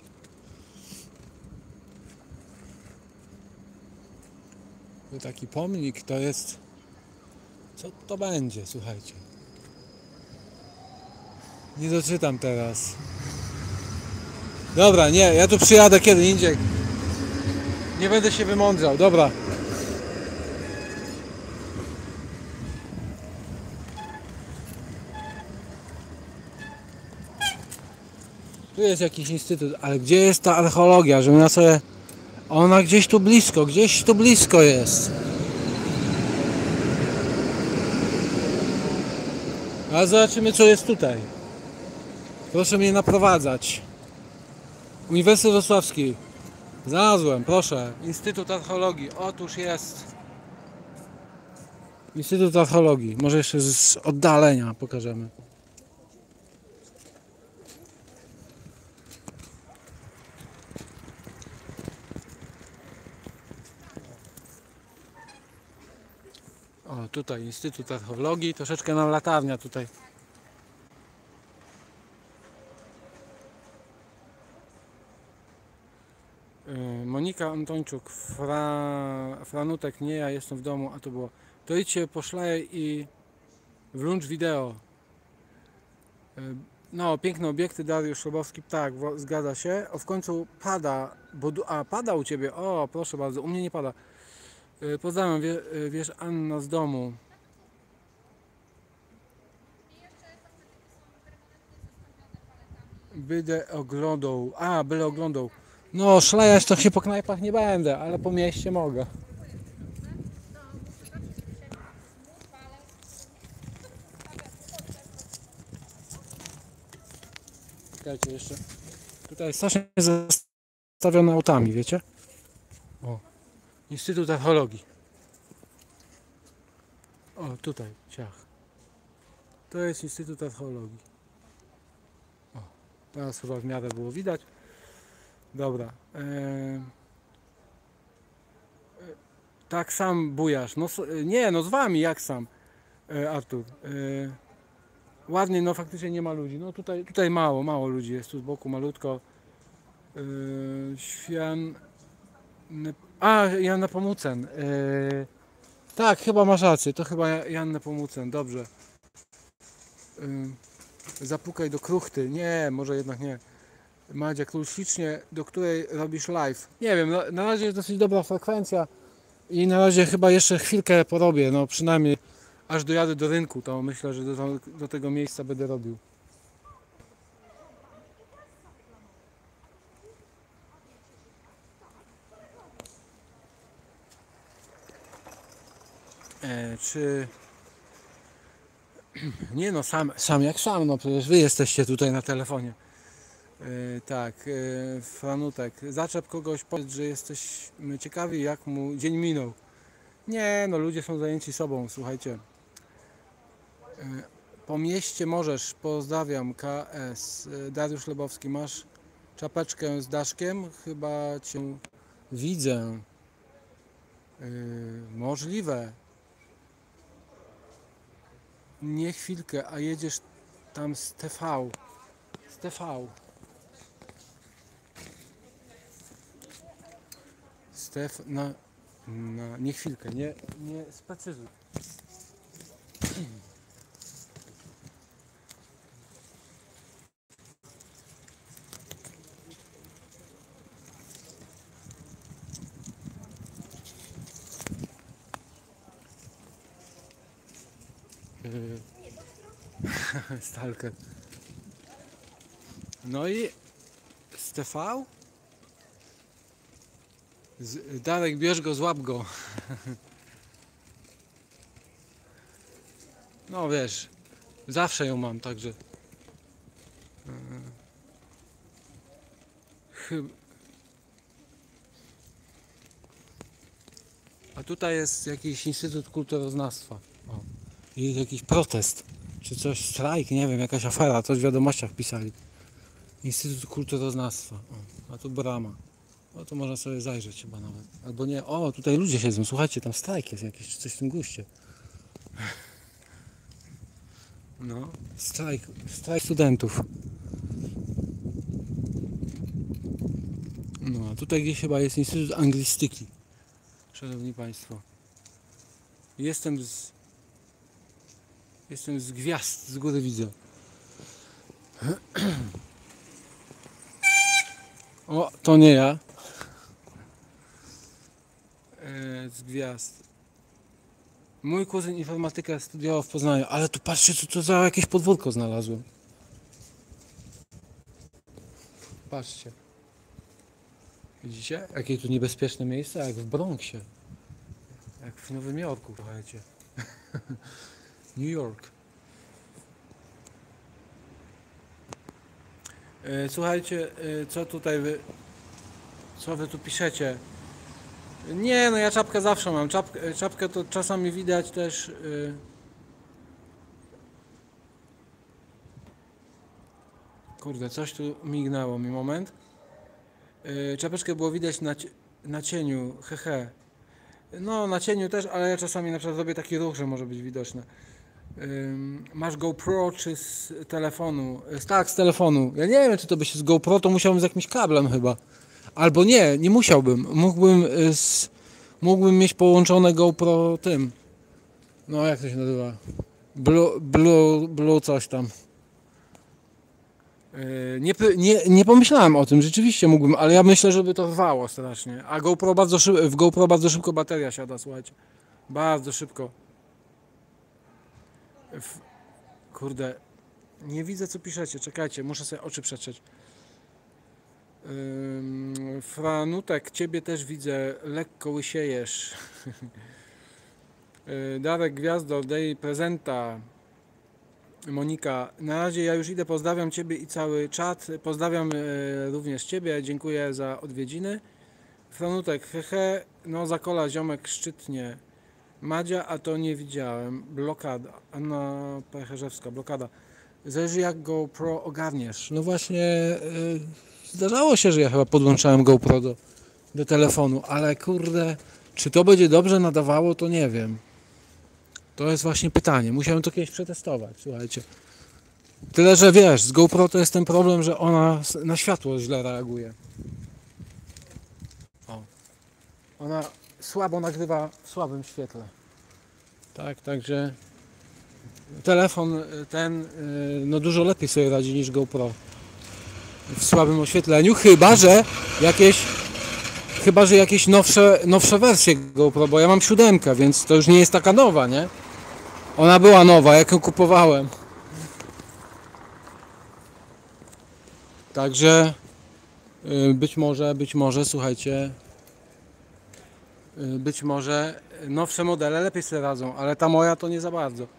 Tu taki pomnik to jest... Co to będzie, słuchajcie? Nie doczytam teraz. Dobra, nie, ja tu przyjadę kiedy indziej. Nie będę się wymądrzał, dobra. Tu jest jakiś instytut, ale gdzie jest ta archeologia, żebym ja sobie... Ona gdzieś tu blisko jest. A zobaczymy, co jest tutaj. Proszę mnie naprowadzać. Uniwersytet Wrocławski. Znalazłem, proszę. Instytut Archeologii. Otóż jest. Instytut Archeologii. Może jeszcze z oddalenia pokażemy. O, tutaj Instytut Archeologii. Troszeczkę nam latarnia tutaj. Monika Antończuk, Franutek, nie, ja jestem w domu, a to było. To idźcie po szlaję i włącz wideo. No, piękne obiekty, Dariusz Szobowski, tak, zgadza się. O, w końcu pada, bo pada u Ciebie, o proszę bardzo, u mnie nie pada. Pozdrawiam, wiesz, Anna z domu. Będę oglądał, byle oglądał. No, szlajać to się po knajpach nie będę, ale po mieście mogę. Czekajcie jeszcze. Tutaj jest strasznie zastawione autami, wiecie? O, Instytut Archeologii. O, tutaj, ciach. To jest Instytut Archeologii. O, teraz chyba w miarę było widać. Dobra. Tak sam bujasz. No, nie, no z wami jak sam, Artur. Ładnie, no faktycznie nie ma ludzi. No tutaj mało ludzi jest. Tu z boku malutko. Jan Nepomucen. Tak, chyba masz rację. To chyba Jan Nepomucen. Dobrze. Zapukaj do kruchty. Nie, może jednak nie. Madzia Król, ślicznie, do której robisz live. Nie wiem, na razie jest dosyć dobra frekwencja i na razie chyba jeszcze chwilkę porobię, no przynajmniej aż dojadę do rynku, to myślę, że do tego miejsca będę robił. Czy... Nie no, sam jak sam, no przecież wy jesteście tutaj na telefonie. Tak, Franutek, zaczep kogoś, powiedz, że jesteśmy ciekawi, jak mu dzień minął. Nie, no ludzie są zajęci sobą, słuchajcie. Po mieście możesz, pozdrawiam, KS. Dariusz Lebowski, masz czapeczkę z daszkiem? Chyba cię widzę. Możliwe. Nie chwilkę, a jedziesz tam z TV. Z TV. Nie chwilkę, nie sprecyzuj. Stalker. No i z TV? Darek, bierz go, złap go. No wiesz, zawsze ją mam, także. A tutaj jest jakiś Instytut Kulturoznawstwa. O. I jakiś protest, czy coś, strajk, nie wiem, jakaś afera, coś w wiadomościach pisali. Instytut Kulturoznawstwa. O. A tu brama. O, to można sobie zajrzeć chyba nawet. Albo nie, o, tutaj ludzie siedzą, słuchajcie, tam strajk jest jakiś, czy coś w tym guście. No, strajk studentów. No, a tutaj gdzieś chyba jest Instytut Anglistyki. Szanowni Państwo. Jestem z gwiazd, z góry widzę. O, to nie ja. Z gwiazd. Mój kuzyn informatyka studiował w Poznaniu, ale tu patrzcie, co to za jakieś podwórko znalazłem. Patrzcie. Widzicie? Jakie tu niebezpieczne miejsce, jak w Bronxie. Jak w Nowym Jorku, słuchajcie. New York. Słuchajcie, co wy tu piszecie? Nie, no ja czapkę zawsze mam. Czapkę to czasami widać też. Kurde, coś tu mignęło mi moment. Czapeczkę było widać na cieniu, hehe. No, na cieniu też, ale ja czasami na przykład zrobię taki ruch, że może być widoczne. Masz GoPro czy z telefonu? Tak, z telefonu. Ja nie wiem, czy to by się z GoPro, to musiałbym z jakimś kablem chyba. Albo nie musiałbym. Mógłbym mieć połączone GoPro tym. No, jak to się nazywa? Blue coś tam. Nie pomyślałem o tym, rzeczywiście mógłbym, ale ja myślę, żeby to rwało strasznie. A w GoPro bardzo szybko bateria siada, słuchajcie. Bardzo szybko. Kurde, nie widzę co piszecie, czekajcie, muszę sobie oczy przetrzeć. Franutek, ciebie też widzę, lekko łysiejesz. Darek Gwiazdor, daj prezenta. Monika, na razie ja już idę, pozdrawiam ciebie i cały czat, pozdrawiam również ciebie, dziękuję za odwiedziny. Franutek, hehe, no zakola ziomek szczytnie. Madzia, a to nie widziałem. Blokada. Anna Pecherzewska, blokada. Zależy jak GoPro ogarniesz. No właśnie, zdarzało się, że ja chyba podłączałem GoPro do telefonu, ale kurde, czy to będzie dobrze nadawało, to nie wiem. To jest właśnie pytanie. Musiałem to kiedyś przetestować, słuchajcie. Tyle, że wiesz, z GoPro to jest ten problem, że ona na światło źle reaguje. O. Ona słabo nagrywa w słabym świetle. Tak, także telefon ten no dużo lepiej sobie radzi niż GoPro w słabym oświetleniu, chyba że jakieś nowsze wersje GoPro, bo ja mam 7, więc to już nie jest taka nowa, nie? Ona była nowa, jak ją kupowałem. Także być może, słuchajcie, być może nowsze modele lepiej sobie radzą, ale ta moja to nie za bardzo.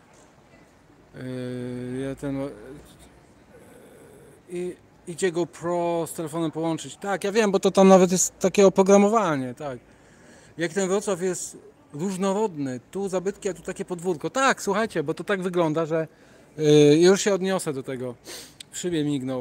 Idzie GoPro z telefonem połączyć. Tak, ja wiem, bo to tam nawet jest takie oprogramowanie, tak. Jak ten Wrocław jest różnorodny, tu zabytki, a tu takie podwórko. Tak, słuchajcie, bo to tak wygląda, że już się odniosę do tego. W szybie mignął.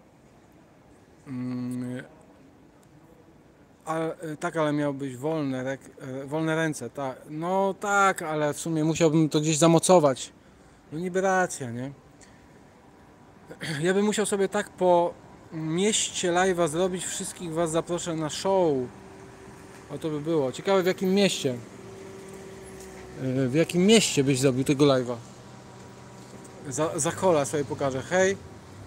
Tak, ale miał być wolne ręce, tak. No tak, ale w sumie musiałbym to gdzieś zamocować. No niby racja, nie? Ja bym musiał sobie tak po mieście live'a zrobić, wszystkich was zaproszę na show. O to by było. Ciekawe w jakim mieście. W jakim mieście byś zrobił tego live'a? Za kola sobie pokażę. Hej.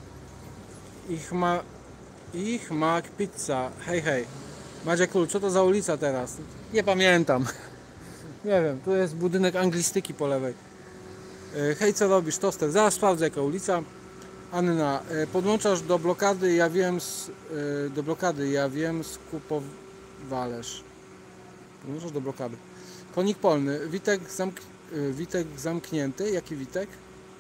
Ich mak pizza. Hej, hej. Madzia Król, co to za ulica teraz? Nie pamiętam. Nie wiem, tu jest budynek anglistyki po lewej. Hej, co robisz? Toster. Zaraz sprawdzę jaka ulica. Anna, podłączasz do blokady, ja wiem, skupowalesz. Podłączasz do blokady. Konik polny. Witek zamknięty. Jaki Witek?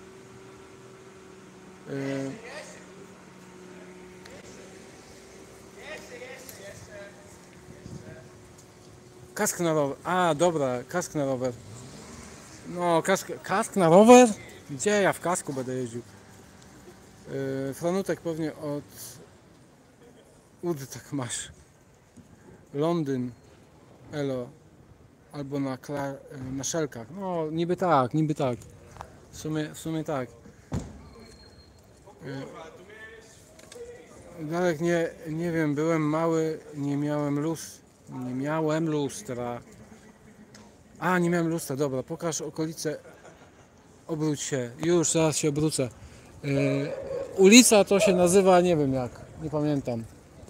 Kask na rower. A, dobra, kask na rower. No, kask na rower? Gdzie ja w kasku będę jeździł? Franutek pewnie tak masz. Londyn. Elo. Albo na szelkach. No, niby tak. W sumie tak. Dalek nie wiem, byłem mały, nie miałem lustra. A, nie miałem lustra, dobra, pokaż okolice. Obróć się, już zaraz się obrócę. Ulica to się nazywa, nie wiem jak, nie pamiętam.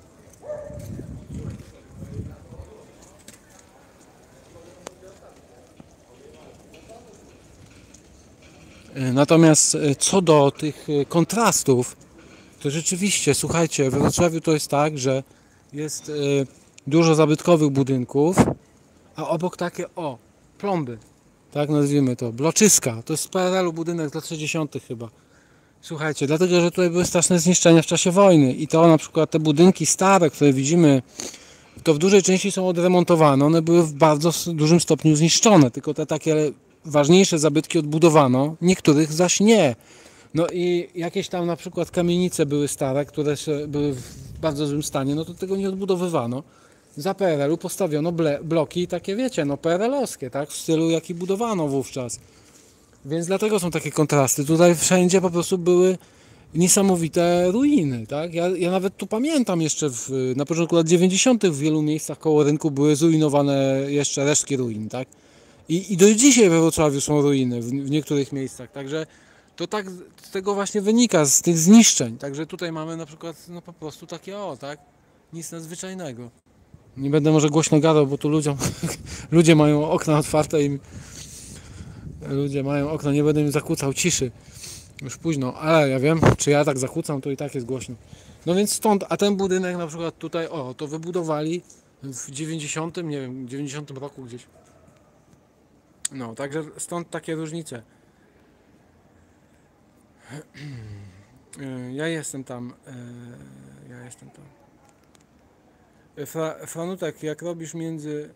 Natomiast co do tych kontrastów, to rzeczywiście, słuchajcie, we Wrocławiu to jest tak, że jest dużo zabytkowych budynków, a obok takie, plomby, tak nazwijmy to, bloczyska, to jest z PRL-u budynek z lat 60 chyba. Słuchajcie, dlatego, że tutaj były straszne zniszczenia w czasie wojny i to na przykład te budynki stare, które widzimy, to w dużej części są odremontowane, one były w bardzo dużym stopniu zniszczone, tylko te takie ważniejsze zabytki odbudowano, niektórych zaś nie. No i jakieś tam na przykład kamienice były stare, które były w bardzo złym stanie, no to tego nie odbudowywano. Za PRL-u postawiono bloki takie, wiecie, no PRL-owskie, tak, w stylu jaki budowano wówczas. Więc dlatego są takie kontrasty. Tutaj wszędzie po prostu były niesamowite ruiny, tak? Ja nawet tu pamiętam jeszcze na początku lat 90. w wielu miejscach koło rynku były zrujnowane jeszcze resztki ruin, tak? I do dzisiaj we Wrocławiu są ruiny w niektórych miejscach, także to tak z tego właśnie wynika, z tych zniszczeń. Także tutaj mamy na przykład no po prostu takie tak? Nic nadzwyczajnego. Nie będę może głośno gadał, bo tu ludzie mają okna otwarte i ludzie mają okna, nie będę im zakłócał ciszy. Już późno, ale ja wiem, czy ja tak zakłócam, to i tak jest głośno. No więc stąd, a ten budynek na przykład tutaj, to wybudowali w 90, nie wiem, 90 roku gdzieś. No, także stąd takie różnice. Ja jestem tam. Franutek, jak robisz między...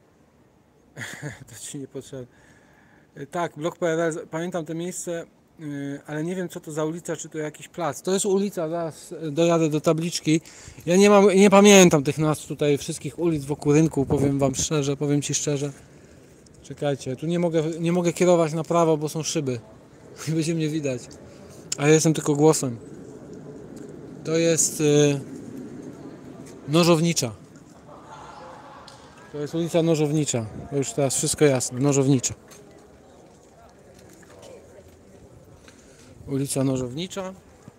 to ci nie potrzeba. Tak, blok PRL, pamiętam to miejsce, ale nie wiem co to za ulica, czy to jakiś plac. To jest ulica, zaraz dojadę do tabliczki. Ja nie pamiętam tych nazw tutaj, wszystkich ulic wokół rynku, powiem ci szczerze. Czekajcie, tu nie mogę kierować na prawo, bo są szyby. Nie będzie mnie widać. A ja jestem tylko głosem. To jest Nożownicza. To jest ulica Nożownicza. To już teraz wszystko jasne. Nożownicza. Ulica Nożownicza.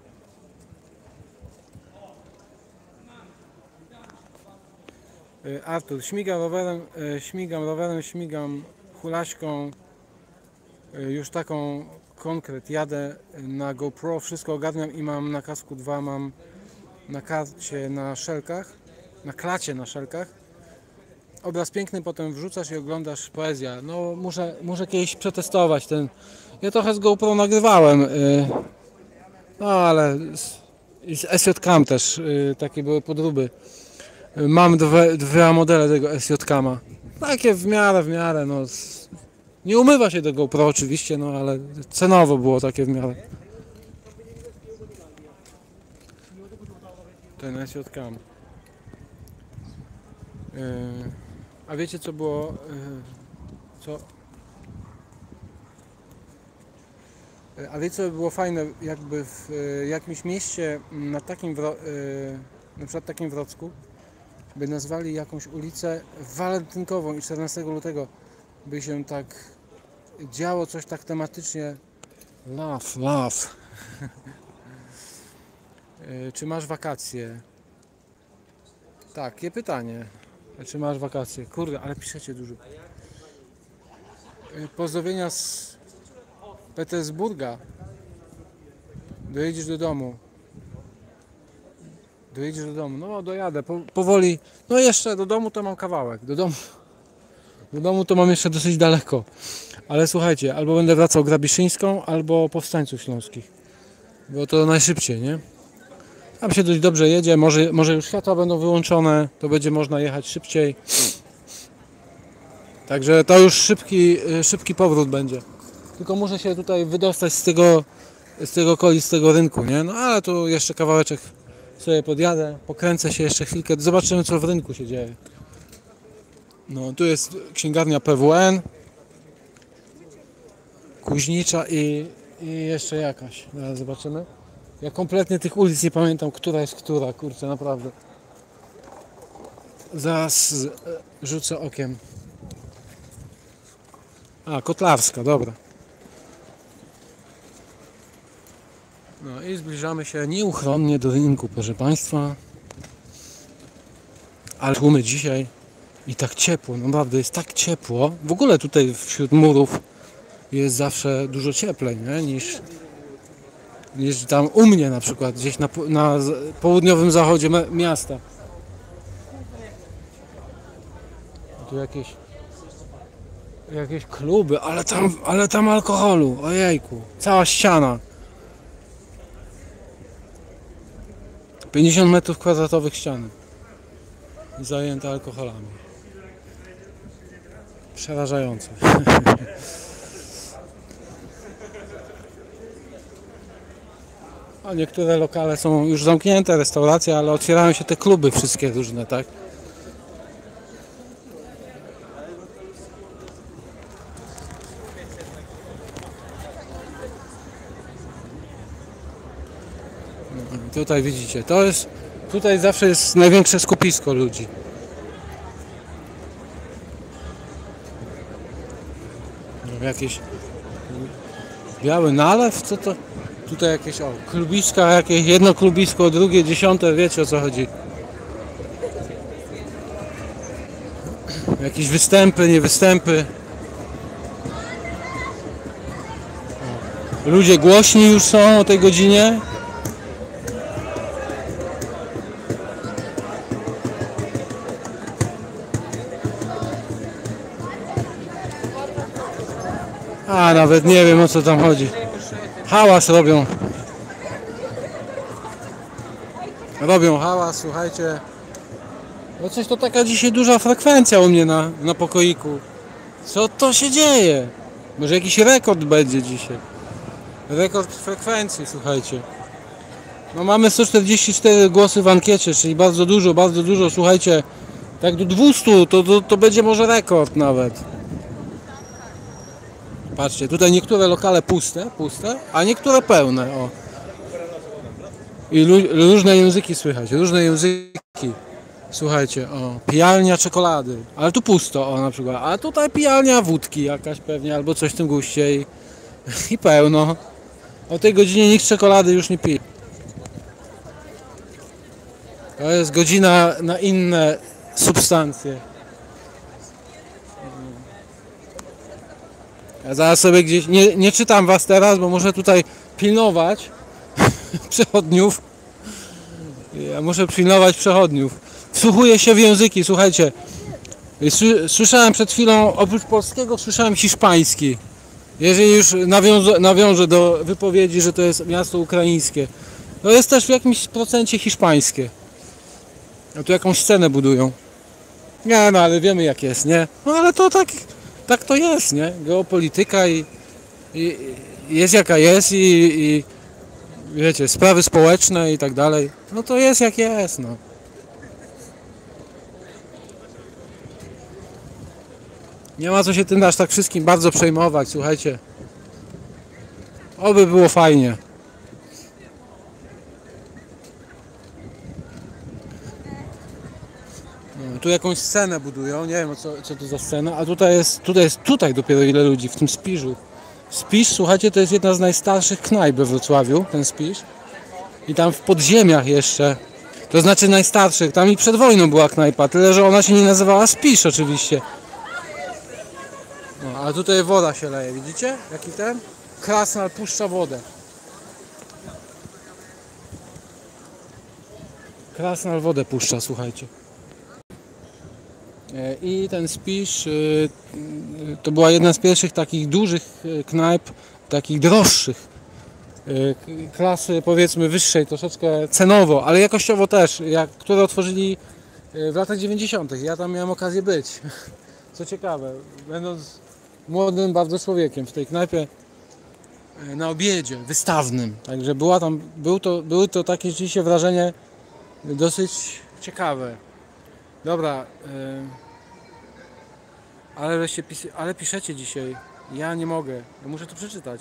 Artur, śmigam rowerem, śmigam hulaśką. Już taką konkret. Jadę na GoPro, wszystko ogarniam i mam na kasku 2, mam na karcie na szelkach, na klacie na szelkach. Obraz piękny, potem wrzucasz i oglądasz, poezja. No muszę kiedyś przetestować ten. Ja trochę z GoPro nagrywałem, no ale z SJ-Cam też takie były podróby. Mam dwa modele tego SJ-Cama. Takie w miarę, no. Nie umywa się do GoPro oczywiście, no ale cenowo było takie w miarę. Ten SJ-Cam. A wiecie co było, A wiecie co by było fajne, jakby w jakimś mieście na przykład takim Wrocku, by nazwali jakąś ulicę walentynkową i 14 lutego by się tak działo coś tak tematycznie love. Czy masz wakacje? Takie pytanie. Czy masz wakacje? Kurde, ale piszecie dużo. Pozdrowienia z Petersburga. Dojedziesz do domu. No dojadę, powoli. No jeszcze do domu to mam kawałek. Do domu to mam jeszcze dosyć daleko. Ale słuchajcie, albo będę wracał Grabiszyńską, albo Powstańców Śląskich. Bo to najszybciej, nie? Tam się dość dobrze jedzie, może już światła będą wyłączone, to będzie można jechać szybciej. Także to już szybki powrót będzie. Tylko muszę się tutaj wydostać z tego rynku, nie? No ale tu jeszcze kawałeczek sobie podjadę, pokręcę się jeszcze chwilkę, zobaczymy co w rynku się dzieje. No tu jest księgarnia PWN, Kuźnicza i jeszcze jakaś. Zaraz zobaczymy. Ja kompletnie tych ulic nie pamiętam, która jest która, kurczę, naprawdę. Zaraz rzucę okiem. Kotlarska, dobra. No i zbliżamy się nieuchronnie do rynku, proszę Państwa. Ale tłumy dzisiaj i tak ciepło, naprawdę jest tak ciepło. W ogóle tutaj wśród murów jest zawsze dużo cieplej, nie? niż tam u mnie na przykład, gdzieś na południowym zachodzie miasta. Tu jakieś kluby, ale tam alkoholu, ojejku, cała ściana. 50 metrów kwadratowych ściany zajęte alkoholami. Przerażające. A niektóre lokale są już zamknięte, restauracje, ale otwierają się te kluby wszystkie różne, tak? Tutaj widzicie, tutaj zawsze jest największe skupisko ludzi. Jakieś biały nalew, co to? Tutaj jakieś klubiska, jakieś jedno klubisko, drugie, 10, wiecie o co chodzi. Jakieś występy, nie występy. Ludzie głośni już są o tej godzinie. A nawet nie wiem o co tam chodzi. Hałas robią. Robią hałas, słuchajcie. No coś to taka dzisiaj duża frekwencja u mnie na pokoiku. Co to się dzieje? Może jakiś rekord będzie dzisiaj. Rekord frekwencji, słuchajcie. No mamy 144 głosy w ankiecie, czyli bardzo dużo, słuchajcie. Tak do 200 to będzie może rekord nawet. Patrzcie, tutaj niektóre lokale puste, a niektóre pełne, o. I różne języki słychać, różne języki. Słuchajcie, o, pijalnia czekolady, ale tu pusto, o, na przykład. A tutaj pijalnia wódki jakaś pewnie, albo coś w tym guście i pełno. O tej godzinie nikt czekolady już nie pije. To jest godzina na inne substancje. Ja zaraz sobie gdzieś, nie czytam was teraz, bo muszę tutaj pilnować przechodniów. Ja muszę pilnować przechodniów. Wsłuchuję się w języki, słuchajcie. Słyszałem przed chwilą, oprócz polskiego słyszałem hiszpański. Jeżeli już nawiążę do wypowiedzi, że to jest miasto ukraińskie. To jest też w jakimś procencie hiszpańskie. A tu jakąś scenę budują. Nie, no ale wiemy jak jest, nie? No ale to tak to jest, nie? Geopolityka i jest jaka jest i wiecie, sprawy społeczne i tak dalej. No to jest jak jest, no. Nie ma co się tym aż tak wszystkim bardzo przejmować, słuchajcie. Oby było fajnie. No, tu jakąś scenę budują, nie wiem co to za scena, a tutaj dopiero ile ludzi w tym Spiżu. Spisz, słuchajcie, to jest jedna z najstarszych knajp we Wrocławiu, ten Spisz. I tam w podziemiach jeszcze, to znaczy najstarszych, tam i przed wojną była knajpa, tyle że ona się nie nazywała Spisz oczywiście. No, a tutaj woda się leje, widzicie? Jaki ten? Krasnal puszcza wodę. Krasnal wodę puszcza, słuchajcie. I ten Spisz to była jedna z pierwszych takich dużych knajp, takich droższych, klasy powiedzmy wyższej, troszeczkę cenowo, ale jakościowo też, które otworzyli w latach 90. Ja tam miałem okazję być. Co ciekawe, będąc młodym bardzo człowiekiem w tej knajpie na obiedzie wystawnym. Także było to takie rzeczywiście wrażenie dosyć ciekawe. Dobra, ale piszecie dzisiaj. Ja nie mogę. Ja muszę to przeczytać.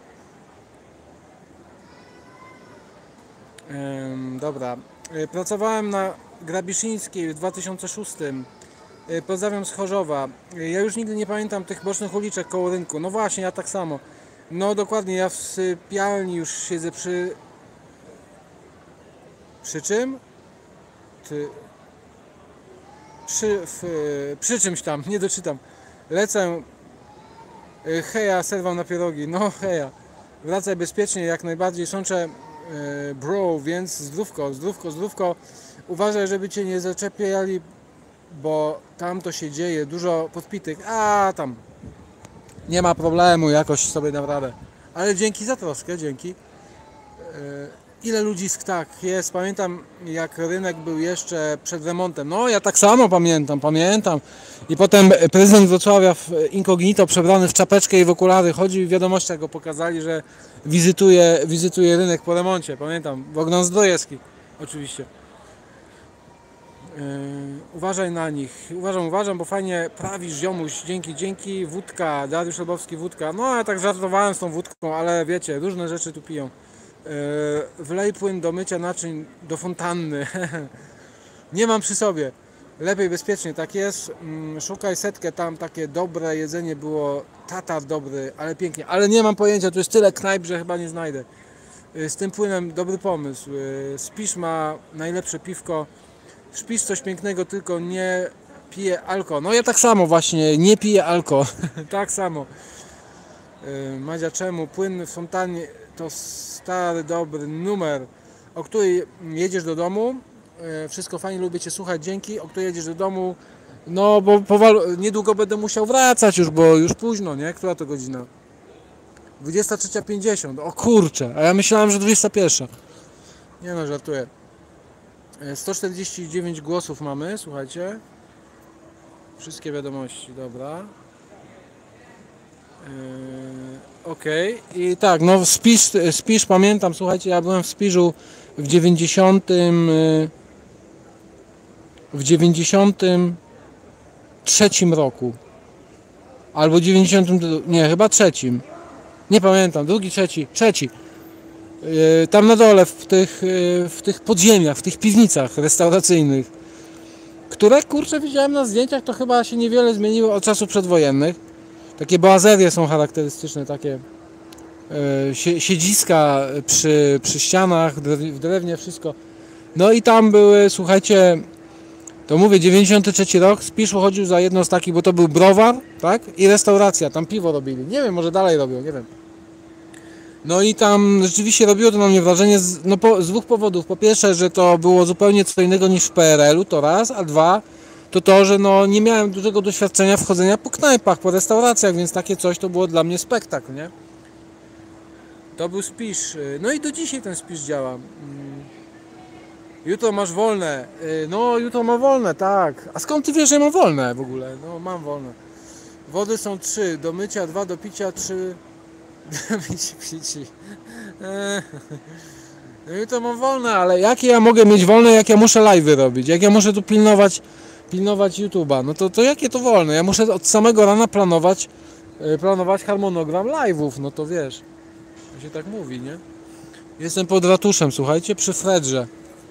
Dobra. Pracowałem na Grabiszyńskiej w 2006. Pozdrawiam z Chorzowa. Ja już nigdy nie pamiętam tych bocznych uliczek koło rynku. No właśnie, ja tak samo. No dokładnie, ja w sypialni już siedzę przy czym? Przy czymś tam, nie doczytam. Lecę. Heja, serwam na pierogi. No heja. Wracaj bezpiecznie, jak najbardziej. Sączę bro, więc zdrówko. Uważaj, żeby cię nie zaczepiali, bo tam to się dzieje. Dużo podpitych. A tam. Nie ma problemu, jakoś sobie dam radę. Ale dzięki za troskę, dzięki. Ile ludzisk tak jest. Pamiętam, jak rynek był jeszcze przed remontem. No ja tak samo pamiętam. I potem prezydent Wrocławia w incognito przebrany w czapeczkę i w okulary chodził i w wiadomościach go pokazali, że wizytuje rynek po remoncie. Pamiętam, Bogdan Zdrojewski oczywiście. Uważaj na nich. Uważam, bo fajnie prawisz, ziomuś. Dzięki. Wódka, Dariusz Robowski, wódka. No ja tak żartowałem z tą wódką, ale wiecie, różne rzeczy tu piją. Wlej płyn do mycia naczyń do fontanny. Nie mam przy sobie. Lepiej bezpiecznie, tak jest. Szukaj setkę, tam takie dobre jedzenie było. Tatar dobry, ale pięknie. Ale nie mam pojęcia, tu jest tyle knajp, że chyba nie znajdę. Z tym płynem dobry pomysł. Spisz ma najlepsze piwko. Spisz coś pięknego, tylko nie pije alko. No ja tak samo właśnie, nie piję alko. Tak samo. Madzia, czemu? Płyn w fontannie to stary, dobry numer, o której jedziesz do domu. Wszystko fajnie, lubię Cię słuchać, dzięki. O której jedziesz do domu, no bo niedługo będę musiał wracać już, bo już późno, nie? Która to godzina? 23:50. O kurczę, a ja myślałem, że 21. Nie no, żartuję. 149 głosów mamy, słuchajcie. Wszystkie wiadomości, dobra. Okej. I tak, no Spisz pamiętam, słuchajcie, ja byłem w Spiżu w 93 roku. Albo 90, nie, chyba trzecim. Nie pamiętam, drugi, trzeci. Tam na dole w tych podziemiach, w tych piwnicach restauracyjnych, które kurczę widziałem na zdjęciach, to chyba się niewiele zmieniło od czasów przedwojennych. Takie boazerie są charakterystyczne, takie siedziska przy ścianach, w drewnie, wszystko. No i tam były, słuchajcie, to mówię, 93 rok, Spisz uchodził za jedno z takich, bo to był browar, tak? I restauracja, tam piwo robili. Nie wiem, może dalej robią, nie wiem. No i tam rzeczywiście robiło to na mnie wrażenie z dwóch powodów. Po pierwsze, że to było zupełnie co innego niż w PRL-u, to raz, a dwa, to, że no nie miałem dużego doświadczenia wchodzenia po knajpach, po restauracjach, więc takie coś to było dla mnie spektakl, nie? To był Spisz. No i do dzisiaj ten Spisz działa. Jutro masz wolne. No jutro mam wolne, tak. A skąd ty wiesz, że mam wolne w ogóle? No mam wolne. Wody są 3, do mycia 2, do picia 3. Pici. No jutro mam wolne, ale jakie ja mogę mieć wolne, jak ja muszę live'y robić? Jak ja muszę tu pilnować YouTube'a? No to jakie to wolne? Ja muszę od samego rana planować harmonogram live'ów, no to wiesz. To się tak mówi, nie? Jestem pod ratuszem, słuchajcie, przy Fredrze.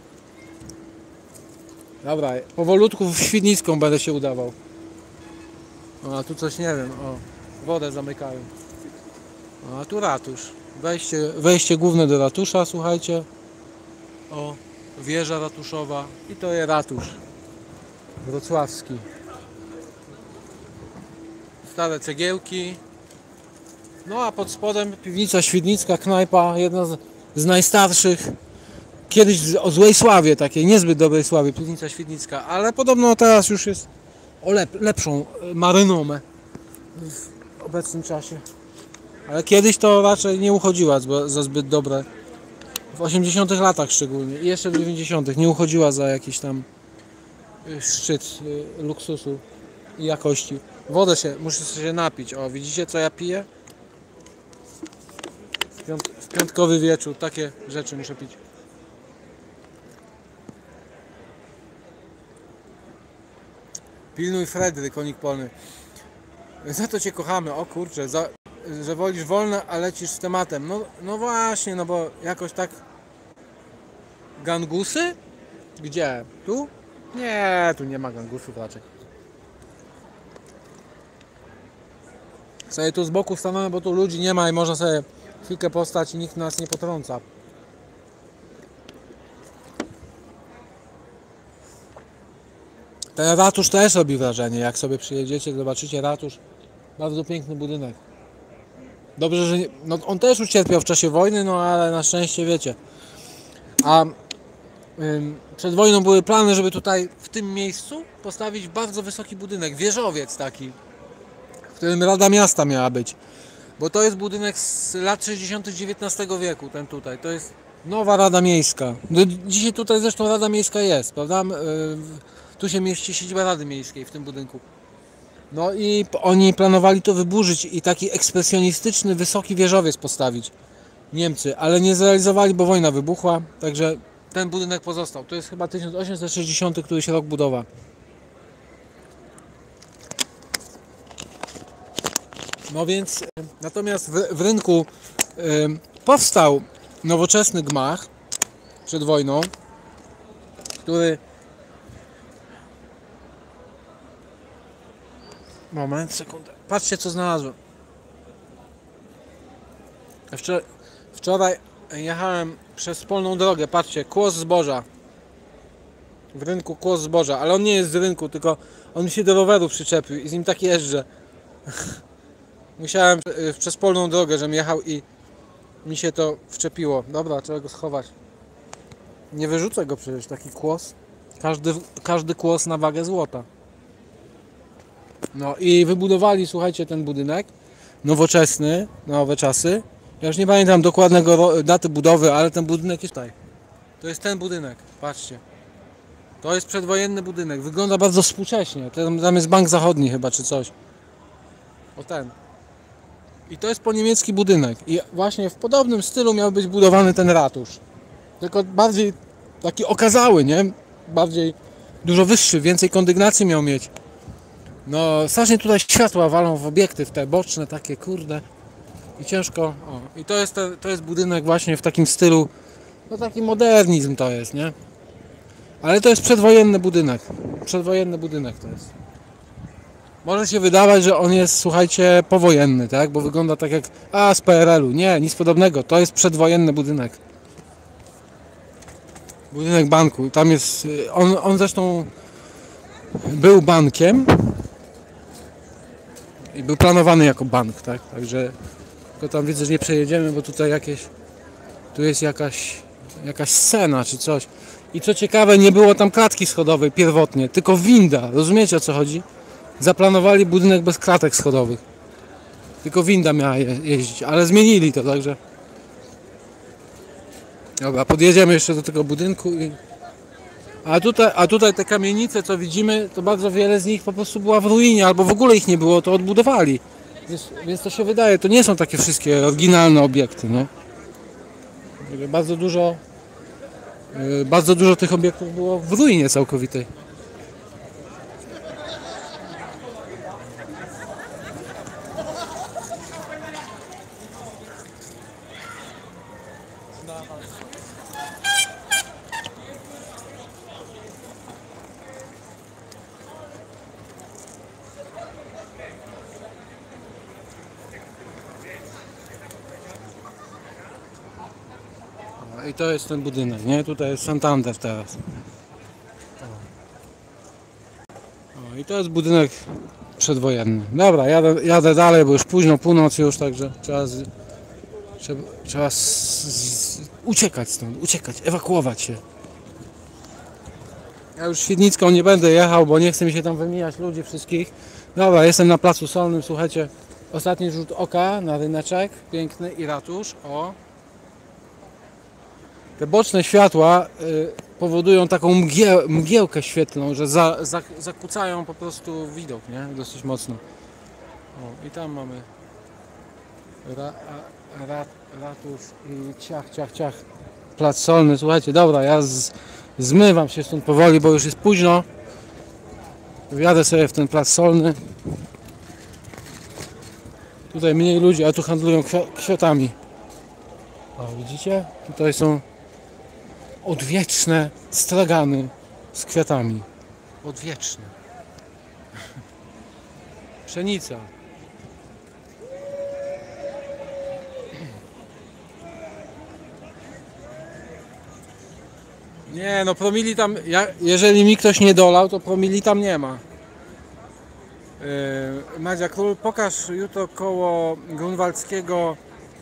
Dobra, powolutku w Świdnicką będę się udawał. O, a tu coś nie wiem, o, wodę zamykają. O, a tu ratusz. Wejście główne do ratusza, słuchajcie. O, wieża ratuszowa i to jest ratusz wrocławski. Stare cegiełki. No a pod spodem piwnica świdnicka, knajpa, jedna z najstarszych. Kiedyś o złej sławie, takiej niezbyt dobrej sławie, piwnica świdnicka, ale podobno teraz już jest o lepszą marynomę w obecnym czasie. Ale kiedyś to raczej nie uchodziła za zbyt dobre. W 80 latach szczególnie i jeszcze w 90 nie uchodziła za jakiś tam szczyt luksusu i jakości. Wodę muszę się napić. O, widzicie co ja piję? W piątkowy wieczór takie rzeczy muszę pić. Pilnuj Fredry, konik polny. Za to Cię kochamy, o kurczę, że wolisz wolne, a lecisz z tematem. No właśnie, no bo jakoś tak... Gangusy? Gdzie? Tu? Nie, tu nie ma gangusów raczej. Sobie tu z boku stanąłem, bo tu ludzi nie ma i można sobie chwilkę postać i nikt nas nie potrąca. Ten ratusz też robi wrażenie, jak sobie przyjedziecie, zobaczycie ratusz. Bardzo piękny budynek. Dobrze, że no, on też ucierpiał w czasie wojny, no ale na szczęście wiecie. A przed wojną były plany, żeby tutaj w tym miejscu postawić bardzo wysoki budynek, wieżowiec taki, w którym Rada Miasta miała być. Bo to jest budynek z lat 60. XIX wieku, ten tutaj. To jest Nowa Rada Miejska. No, dzisiaj tutaj zresztą Rada Miejska jest, prawda? Tu się mieści siedziba Rady Miejskiej w tym budynku. No i oni planowali to wyburzyć i taki ekspresjonistyczny, wysoki wieżowiec postawić. Niemcy, ale nie zrealizowali, bo wojna wybuchła, także ten budynek pozostał. To jest chyba 1860 któryś rok budowa. No więc, natomiast w rynku powstał nowoczesny gmach przed wojną, który... Moment, sekundę. Patrzcie, co znalazłem. Wczoraj jechałem przez polną drogę, patrzcie, kłos zboża. W rynku kłos zboża, ale on nie jest z rynku, tylko on mi się do roweru przyczepił i z nim tak jeżdżę. Musiałem przez polną drogę, żebym jechał i mi się to wczepiło. Dobra, trzeba go schować. Nie wyrzucę go przecież, taki kłos. Każdy kłos na wagę złota. No i wybudowali, słuchajcie, ten budynek nowoczesny, na nowe czasy. Ja już nie pamiętam dokładnego daty budowy, ale ten budynek jest tutaj. To jest ten budynek, patrzcie. To jest przedwojenny budynek, wygląda bardzo współcześnie. Tam jest Bank Zachodni chyba, czy coś. O ten. I to jest po niemiecki budynek. I właśnie w podobnym stylu miał być budowany ten ratusz. Tylko bardziej taki okazały, nie? Bardziej dużo wyższy, więcej kondygnacji miał mieć. No, strasznie tutaj światła walą w obiektyw, te boczne takie, kurde. I ciężko. O, i to jest budynek właśnie w takim stylu, no taki modernizm to jest, nie? Ale to jest przedwojenny budynek. Przedwojenny budynek to jest. Może się wydawać, że on jest, słuchajcie, powojenny, tak? Bo wygląda tak jak z PRL-u. Nie, nic podobnego. To jest przedwojenny budynek. Budynek banku. Tam jest... On zresztą był bankiem i był planowany jako bank, tak? Także tylko tam widzę, że nie przejedziemy, bo tutaj tu jest jakaś scena czy coś. I co ciekawe, nie było tam klatki schodowej pierwotnie, tylko winda. Rozumiecie, o co chodzi? Zaplanowali budynek bez klatek schodowych. Tylko winda miała jeździć, ale zmienili to, także... Dobra, podjedziemy jeszcze do tego budynku i... A tutaj te kamienice, co widzimy, to bardzo wiele z nich po prostu była w ruinie, albo w ogóle ich nie było, to odbudowali. Więc to się wydaje, to nie są takie wszystkie oryginalne obiekty, nie? Bardzo dużo tych obiektów było w ruinie całkowitej. I to jest ten budynek, nie? Tutaj jest Santander teraz. I to jest budynek przedwojenny. Dobra, jadę dalej, bo już późno, północ już, także trzeba uciekać stąd, ewakuować się. Ja już Świdnicką nie będę jechał, bo nie chcę mi się tam wymijać ludzi wszystkich. Dobra, jestem na Placu Solnym, słuchajcie. Ostatni rzut oka na ryneczek, piękny i ratusz, o. Te boczne światła powodują taką mgiełkę świetlną, że zakłócają po prostu widok, nie? Dosyć mocno. O, i tam mamy ratusz i ciach. Plac Solny, słuchajcie, dobra, ja zmywam się stąd powoli, bo już jest późno. Wjadę sobie w ten Plac Solny. Tutaj mniej ludzi, a tu handlują kwiatami. O, widzicie? Tutaj są odwieczne stragany z kwiatami. Odwieczne. Pszenica. Nie, no promili tam, jeżeli mi ktoś nie dolał, to promili tam nie ma. Madzia Król, pokaż jutro koło Grunwaldzkiego.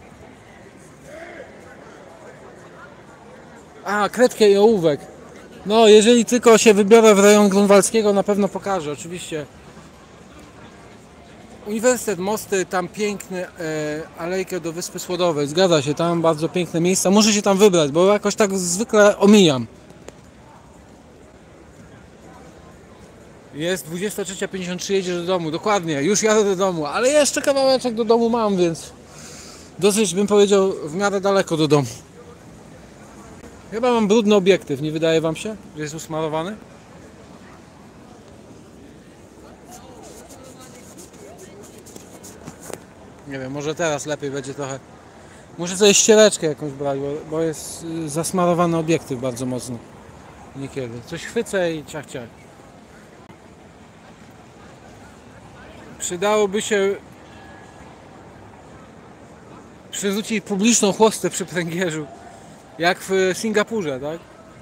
Kredkę i ołówek. No, jeżeli tylko się wybiorę w rejon Grunwaldzkiego, na pewno pokażę, oczywiście. Uniwersytet Mosty, tam piękny, alejkę do Wyspy Słodowej, zgadza się, tam bardzo piękne miejsca, muszę się tam wybrać, bo jakoś tak zwykle omijam. Jest 23:53, jedziesz do domu, dokładnie, już jadę do domu, ale jeszcze kawałeczek do domu mam, więc dosyć, bym powiedział, w miarę daleko do domu. Chyba mam brudny obiektyw, nie wydaje wam się, że jest usmarowany? Nie wiem, może teraz lepiej będzie trochę. Muszę sobie ściereczkę jakąś brać, bo jest zasmarowany obiektyw bardzo mocno. Niekiedy. Coś chwycę i ciach ciach. Przydałoby się przerzucić publiczną chłostę przy pręgierzu. Jak w Singapurze, tak?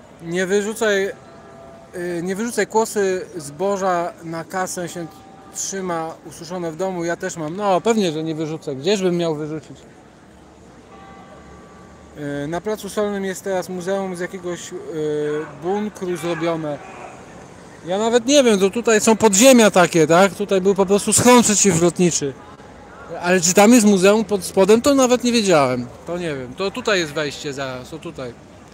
Nie wyrzucaj kłosy zboża na kasę, się trzyma ususzone w domu. Ja też mam. No pewnie, że nie wyrzucę. Gdzieżbym miał wyrzucić? Na Placu Solnym jest teraz muzeum z jakiegoś bunkru zrobione. Ja nawet nie wiem, to tutaj są podziemia takie, tak? Tutaj był po prostu schron przeciwlotniczy. Ale czy tam jest muzeum pod spodem, to nawet nie wiedziałem. To nie wiem. To tutaj jest wejście zaraz, o tutaj.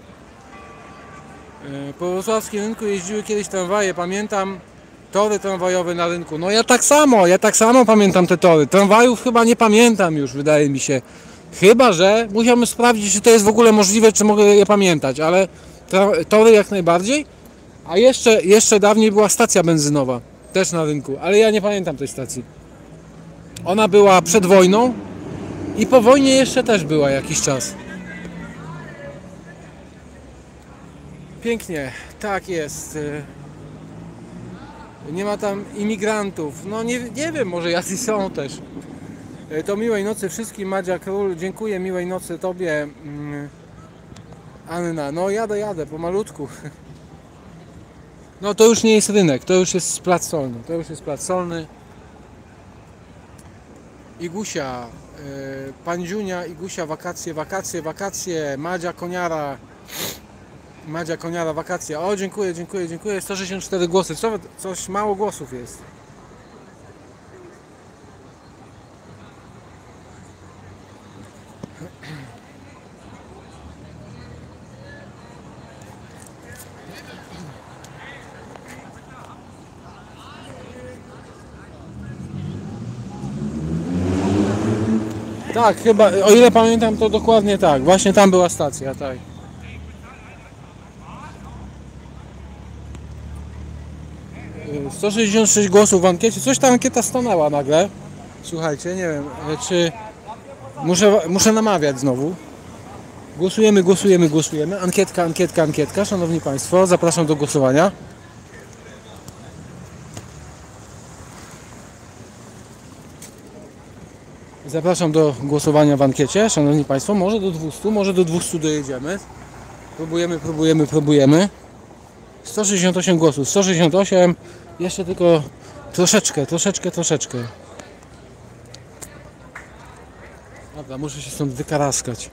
Po wrocławskim rynku jeździły kiedyś tramwaje, pamiętam tory tramwajowe na rynku. No ja tak samo pamiętam te tory. Tramwajów chyba nie pamiętam już, wydaje mi się. Chyba że musiałbym sprawdzić, czy to jest w ogóle możliwe, czy mogę je pamiętać, ale tory jak najbardziej. A jeszcze dawniej była stacja benzynowa, też na rynku, ale ja nie pamiętam tej stacji. Ona była przed wojną i po wojnie jeszcze też była jakiś czas. Pięknie, tak jest. Nie ma tam imigrantów. No nie wiem, może jacyś są też. To miłej nocy wszystkim, Madzia Król. Dziękuję, miłej nocy tobie, Anna. No jadę pomalutku. No to już nie jest rynek, to już jest plac solny. Igusia, Pandziunia, Igusia, wakacje, Madzia Koniara, wakacje. O, dziękuję. 164 głosy, coś mało głosów jest. Tak, chyba, o ile pamiętam, to dokładnie tak. Właśnie tam była stacja, tak. Yy, 166 głosów w ankiecie. Coś ta ankieta stanęła nagle. Słuchajcie, nie wiem, czy muszę namawiać znowu. Głosujemy. Ankietka. Szanowni Państwo, zapraszam do głosowania. Zapraszam do głosowania w ankiecie, szanowni Państwo, może do 200 dojedziemy. Próbujemy. 168 głosów, 168, jeszcze tylko troszeczkę. Dobra, muszę się stąd wykaraskać.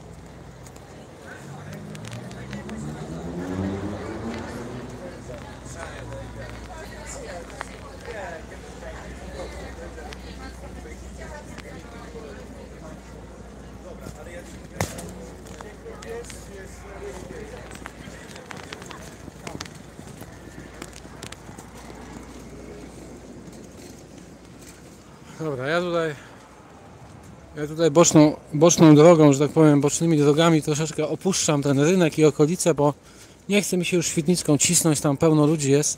Dobra, ja tutaj boczną drogą, że tak powiem, bocznymi drogami troszeczkę opuszczam ten rynek i okolice, bo nie chce mi się już Świdnicką cisnąć, tam pełno ludzi jest.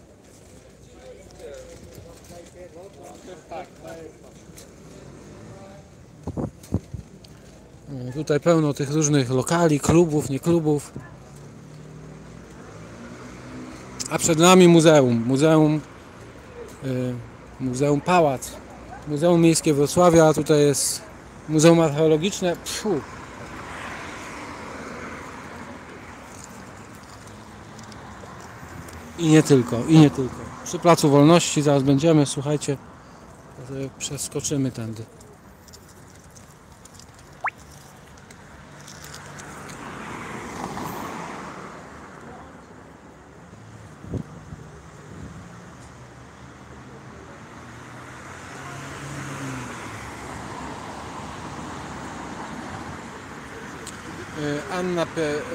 Tutaj pełno tych różnych lokali, klubów, nie klubów. A przed nami muzeum Pałac. Muzeum Miejskie Wrocławia, a tutaj jest Muzeum Archeologiczne. I nie tylko. Przy Placu Wolności zaraz będziemy, słuchajcie, przeskoczymy tędy. Anna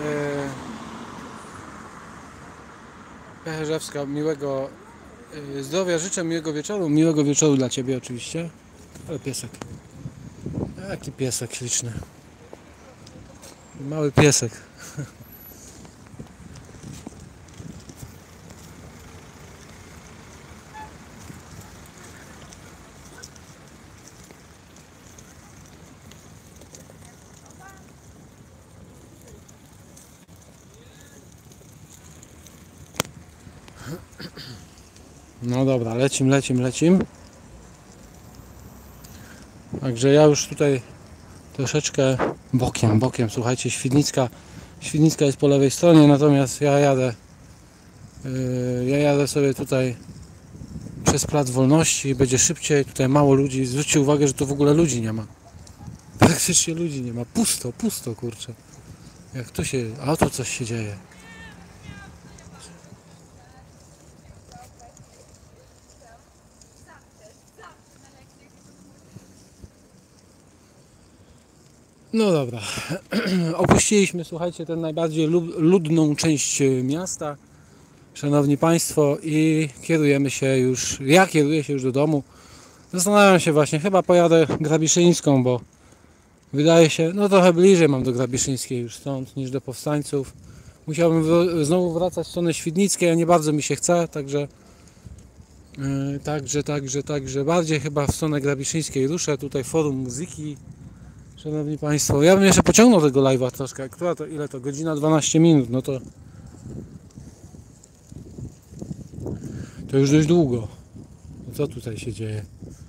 Pecherzewska, miłego zdrowia życzę, miłego wieczoru dla Ciebie oczywiście. Ale piesek. Jaki piesek śliczny. Mały piesek. No dobra, lecim. Także ja już tutaj troszeczkę bokiem, słuchajcie, Świdnicka jest po lewej stronie, natomiast ja jadę sobie tutaj przez Plac Wolności, będzie szybciej, tutaj mało ludzi, zwróćcie uwagę, że tu w ogóle ludzi nie ma. Praktycznie ludzi nie ma, pusto, kurczę. Jak tu się, a tu coś się dzieje. No dobra, opuściliśmy, słuchajcie, tę najbardziej ludną część miasta, szanowni Państwo, i ja kieruję się już do domu. Zastanawiam się właśnie, chyba pojadę Grabiszyńską, bo wydaje się, no trochę bliżej mam do Grabiszyńskiej już stąd niż do Powstańców. Musiałbym znowu wracać w stronę Świdnickiej, a nie bardzo mi się chce, także bardziej chyba w stronę Grabiszyńskiej ruszę, tutaj Forum Muzyki. Szanowni Państwo, ja bym jeszcze pociągnął tego live'a troszkę. Ile to? Godzina 12 minut, no to już dość długo. No co tutaj się dzieje?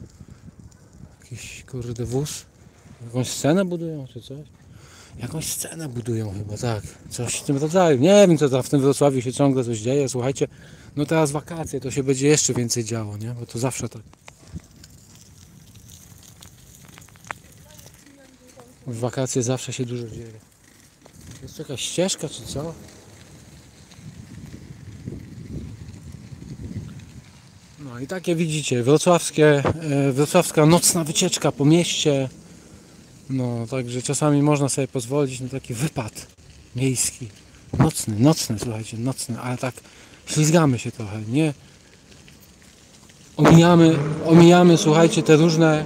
Jakiś kurde wóz? Jakąś scenę budują czy coś? Jakąś scenę budują chyba, tak. Coś w tym rodzaju. Nie wiem, co tam w tym Wrocławiu się ciągle coś dzieje. Słuchajcie, no teraz wakacje, to się będzie jeszcze więcej działo, nie? Bo to zawsze tak. W wakacje zawsze się dużo dzieje. Jest to jakaś ścieżka czy co? No i takie widzicie, wrocławska nocna wycieczka po mieście. No także czasami można sobie pozwolić na taki wypad miejski. Nocny, słuchajcie, ale tak ślizgamy się trochę, nie? Omijamy, słuchajcie, te różne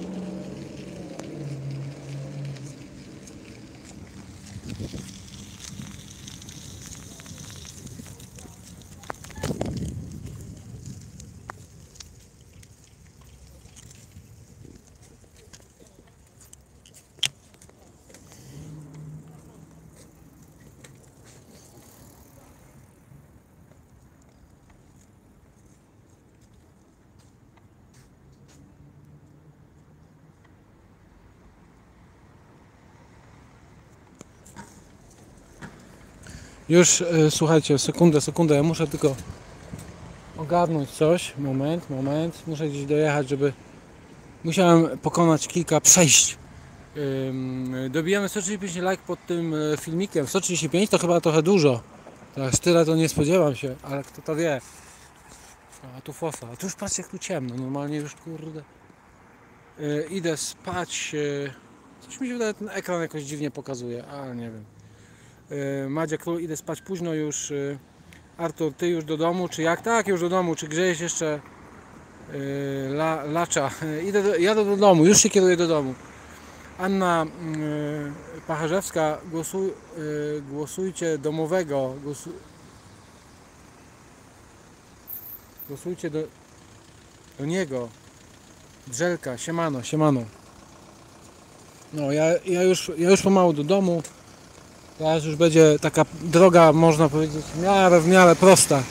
już, słuchajcie, sekundę, ja muszę tylko ogarnąć coś, moment, muszę gdzieś dojechać, musiałem pokonać kilka przejść. Dobijamy 135 like pod tym filmikiem, 135 to chyba trochę dużo, teraz tyle to nie spodziewam się, ale kto to wie. A tu fosa, a tu już patrzcie jak tu ciemno, normalnie już kurde. Idę spać, coś mi się wydaje, ten ekran jakoś dziwnie pokazuje, ale nie wiem. Madzia Król, idę spać późno już. Artur, ty już do domu, czy jak? Tak, już do domu, czy grzejesz jeszcze lacza? Jadę do domu, już się kieruję do domu. Anna Pacherzewska, głosujcie domowego, głosujcie do niego. Drzelka, siemano. No ja już pomału do domu. Teraz już będzie taka droga, można powiedzieć, w miarę prosta.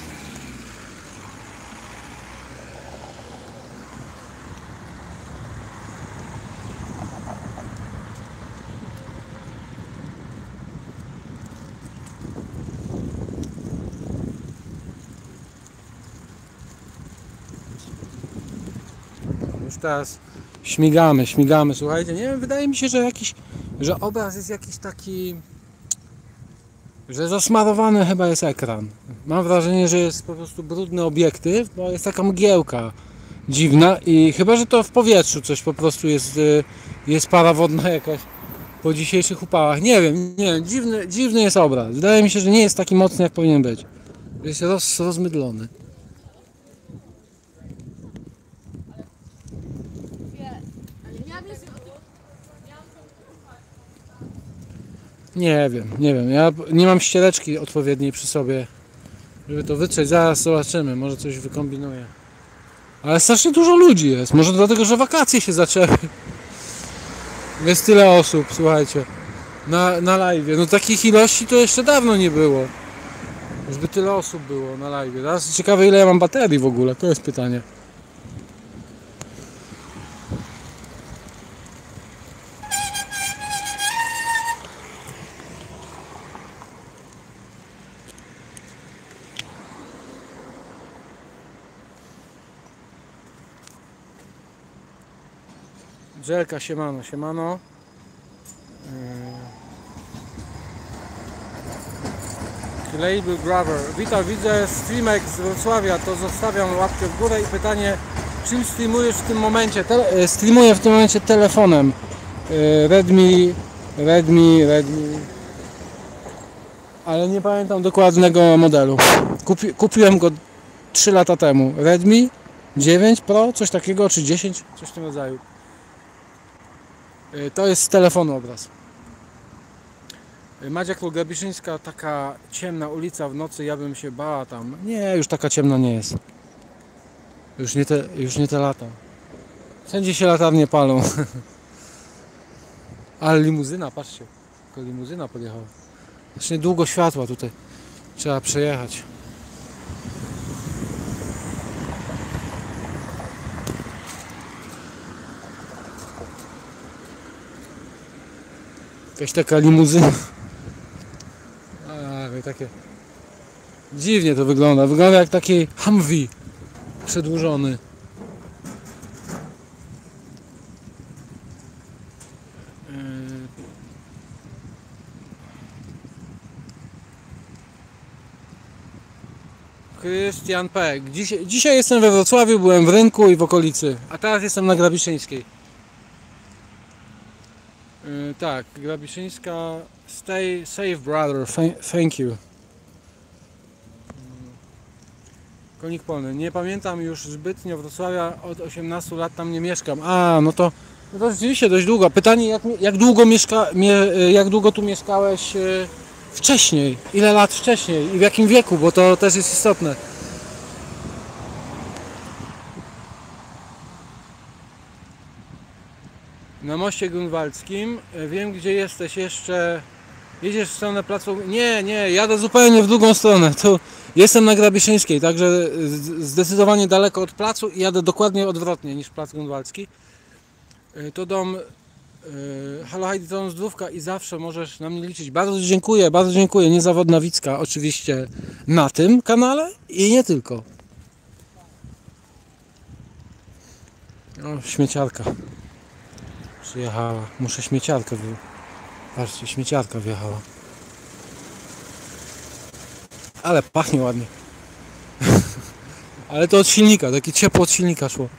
Już teraz śmigamy, słuchajcie, nie wiem, wydaje mi się, że obraz jest jakiś taki, że zasmarowany chyba jest ekran. Mam wrażenie, że jest po prostu brudny obiektyw, bo jest taka mgiełka dziwna i chyba, że to w powietrzu coś po prostu jest para wodna jakaś po dzisiejszych upałach. Nie wiem, dziwny jest obraz. Wydaje mi się, że nie jest taki mocny, jak powinien być. Jest rozmydlony. Nie wiem. Ja nie mam ściereczki odpowiedniej przy sobie, żeby to wytrzeć. Zaraz zobaczymy, może coś wykombinuję. Ale strasznie dużo ludzi jest. Może dlatego, że wakacje się zaczęły. Jest tyle osób, słuchajcie, na live. No takich ilości to jeszcze dawno nie było. Żeby tyle osób było na live. Teraz ciekawe, ile ja mam baterii w ogóle, to jest pytanie. Dżelka, siemano. Label Grabber. Witam, widzę streamek z Wrocławia, to zostawiam łapkę w górę i pytanie, czym streamujesz w tym momencie? Streamuję w tym momencie telefonem. Redmi. Ale nie pamiętam dokładnego modelu. Kupiłem go 3 lata temu. Redmi 9 Pro, coś takiego, czy 10, coś w tym rodzaju. To jest z telefonu obraz. Madzia Kruk-Grabiszyńska, taka ciemna ulica w nocy, ja bym się bała tam. Nie, już taka ciemna nie jest. Już nie te lata. Wszędzie się latarnie palą. Ale limuzyna, patrzcie. Tylko limuzyna podjechała. Znacznie długo światła tutaj. Trzeba przejechać. Jakaś taka limuzyna. Takie dziwnie to wygląda. Wygląda jak taki Humvee przedłużony. Krystian P. Dzisiaj jestem we Wrocławiu, byłem w rynku i w okolicy, a teraz jestem na Grabiszyńskiej. Tak, Grabiszyńska. Stay safe, brother. Thank you. Konik polny. Nie pamiętam już zbytnio Wrocławia, od 18 lat tam nie mieszkam. No to rzeczywiście dość długo. Pytanie, jak długo tu mieszkałeś wcześniej? Ile lat wcześniej i w jakim wieku, bo to też jest istotne. Na moście grunwaldzkim. Wiem, gdzie jesteś jeszcze. Jedziesz w stronę placu... Nie, jadę zupełnie w drugą stronę. Tu jestem na Grabiszyńskiej, także zdecydowanie daleko od placu i jadę dokładnie odwrotnie niż plac grunwaldzki. To dom Halo Heidi, to zdrówka i zawsze możesz na mnie liczyć. Bardzo dziękuję. Niezawodna Wicka oczywiście na tym kanale i nie tylko. O, śmieciarka przyjechała. Muszę śmieciarkę wyjechać. Patrzcie, śmieciarka wjechała. Ale pachnie ładnie. Ale to od silnika, takie ciepło od silnika szło.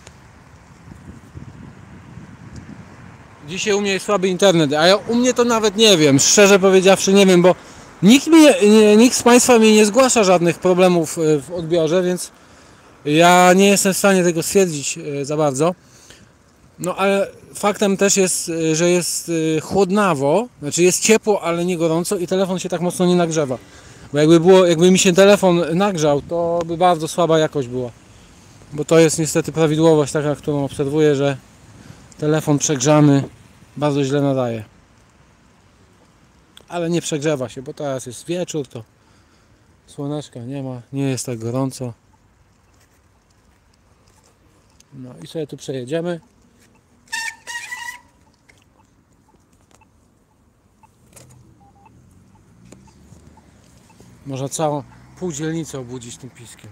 Dzisiaj u mnie jest słaby internet, a u mnie to nawet nie wiem, szczerze powiedziawszy nie wiem, bo nikt z Państwa mi nie zgłasza żadnych problemów w odbiorze, więc ja nie jestem w stanie tego stwierdzić za bardzo. No ale faktem też jest, że jest chłodnawo, znaczy jest ciepło, ale nie gorąco i telefon się tak mocno nie nagrzewa. Bo jakby mi się telefon nagrzał, to by bardzo słaba jakość była. Bo to jest niestety prawidłowość taka, którą obserwuję, że telefon przegrzany bardzo źle nadaje. Ale nie przegrzewa się, bo teraz jest wieczór, to słoneczka nie ma, nie jest tak gorąco. No i sobie tu przejedziemy. Można całą pół dzielnicę obudzić tym piskiem.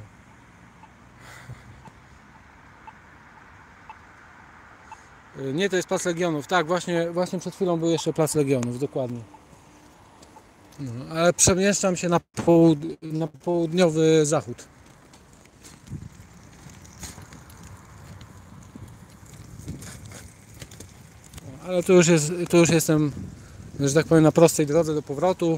Nie, to jest Plac Legionów. Tak, właśnie przed chwilą był jeszcze Plac Legionów, dokładnie. No, ale przemieszczam się na południowy zachód. ale tu już jestem, że tak powiem, na prostej drodze do powrotu.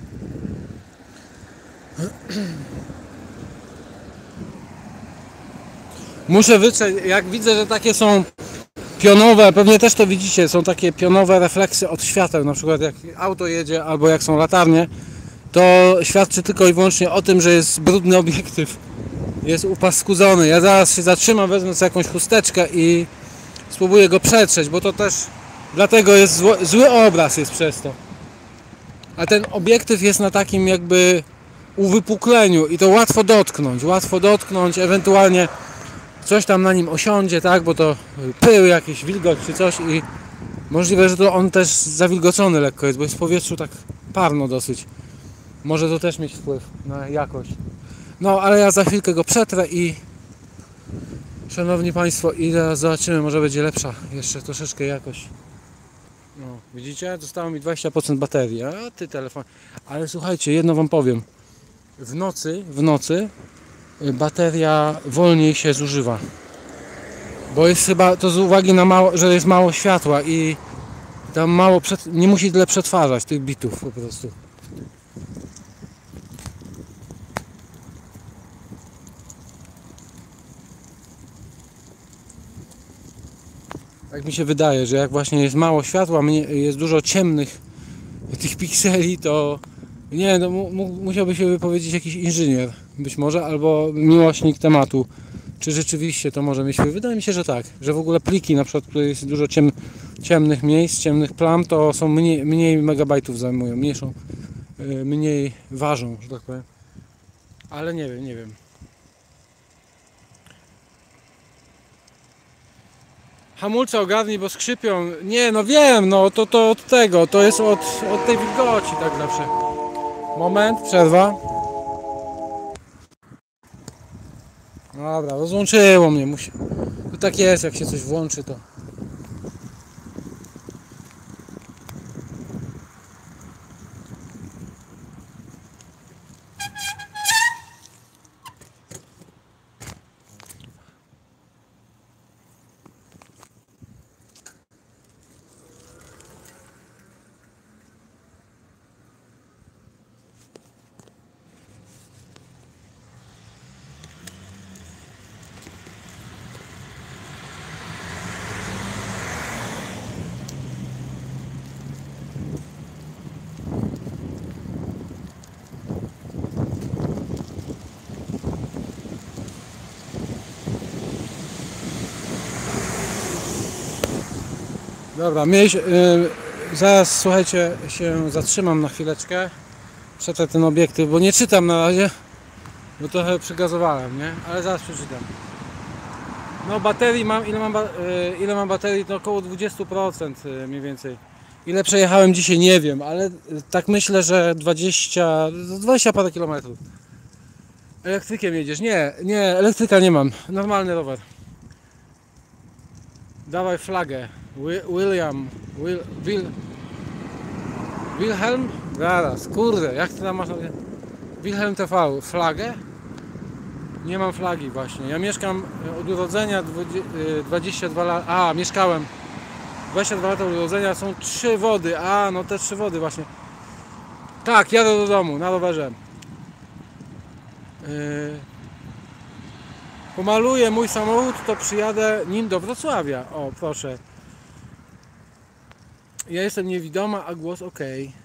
Muszę wytrzeć, jak widzę, że takie są pionowe, pewnie też to widzicie, są takie pionowe refleksy od świateł, na przykład jak auto jedzie albo jak są latarnie, to świadczy tylko i wyłącznie o tym, że jest brudny obiektyw, jest upaskudzony. Ja zaraz się zatrzymam, wezmę sobie jakąś chusteczkę i spróbuję go przetrzeć, bo to też dlatego jest zły obraz jest przez to. A ten obiektyw jest na takim jakby uwypukleniu i to łatwo dotknąć, ewentualnie coś tam na nim osiądzie, tak, bo to pył, jakiś wilgoć czy coś i możliwe, że to on też zawilgocony lekko jest, bo jest w powietrzu tak parno dosyć. Może to też mieć wpływ na jakość. No, ale ja za chwilkę go przetrę i szanowni Państwo, i zaraz zobaczymy, może będzie lepsza jeszcze troszeczkę jakość. No, widzicie? Zostało mi 20% baterii, a ty telefon. Ale słuchajcie, jedno Wam powiem. W nocy bateria wolniej się zużywa. Bo jest chyba to z uwagi na że jest mało światła i tam nie musi tyle przetwarzać tych bitów po prostu. Tak mi się wydaje, że jak właśnie jest mało światła, jest dużo ciemnych tych pikseli, to nie, no, musiałby się wypowiedzieć jakiś inżynier być może, albo miłośnik tematu. Czy rzeczywiście to może mieć wpływ? Wydaje mi się, że tak, że w ogóle pliki, na przykład, które jest dużo ciemnych miejsc, ciemnych plam, to są mniej megabajtów zajmują, mniej ważą, że tak powiem. Ale nie wiem. Hamulce ogarnij, bo skrzypią. Nie, no wiem, no to od tego, to jest od tej wilgoci tak zawsze. Moment, przerwa. Dobra, rozłączyło mnie. To tak jest, jak się coś włączy, to... Dobra, zaraz, słuchajcie, się zatrzymam na chwileczkę. Przetrę ten obiektyw, bo nie czytam na razie, bo trochę przygazowałem, nie? Ale zaraz przeczytam. No, baterii mam, ile mam baterii? To około 20% mniej więcej. Ile przejechałem dzisiaj, nie wiem, ale tak myślę, że 20 parę kilometrów. Elektrykiem jedziesz? Nie, elektryka nie mam. Normalny rower. Dawaj flagę. Wilhelm? Zaraz, kurde, jak ty tam masz? Wilhelm TV, flagę? Nie mam flagi właśnie. Ja mieszkam od urodzenia 22 lata. Mieszkałem 22 lata od urodzenia, są 3 wody. No te 3 wody właśnie. Tak, jadę do domu na rowerze. Pomaluję mój samochód, to przyjadę nim do Wrocławia. O, proszę. Ja jestem niewidoma, a głos ok.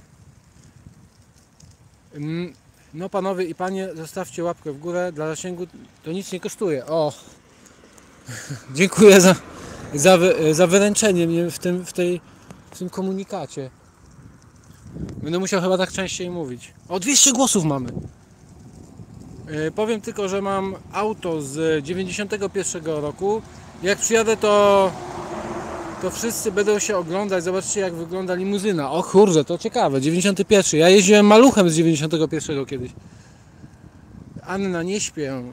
No panowie i panie, zostawcie łapkę w górę. Dla zasięgu to nic nie kosztuje. O! Dziękuję za wyręczenie mnie w tym komunikacie. Będę musiał chyba tak częściej mówić. O, 200 głosów mamy. Powiem tylko, że mam auto z 91 roku. Jak przyjadę, to wszyscy będą się oglądać. Zobaczcie, jak wygląda limuzyna. O kurde, to ciekawe. 91. Ja jeździłem maluchem z 91 kiedyś. Anna, nie śpię.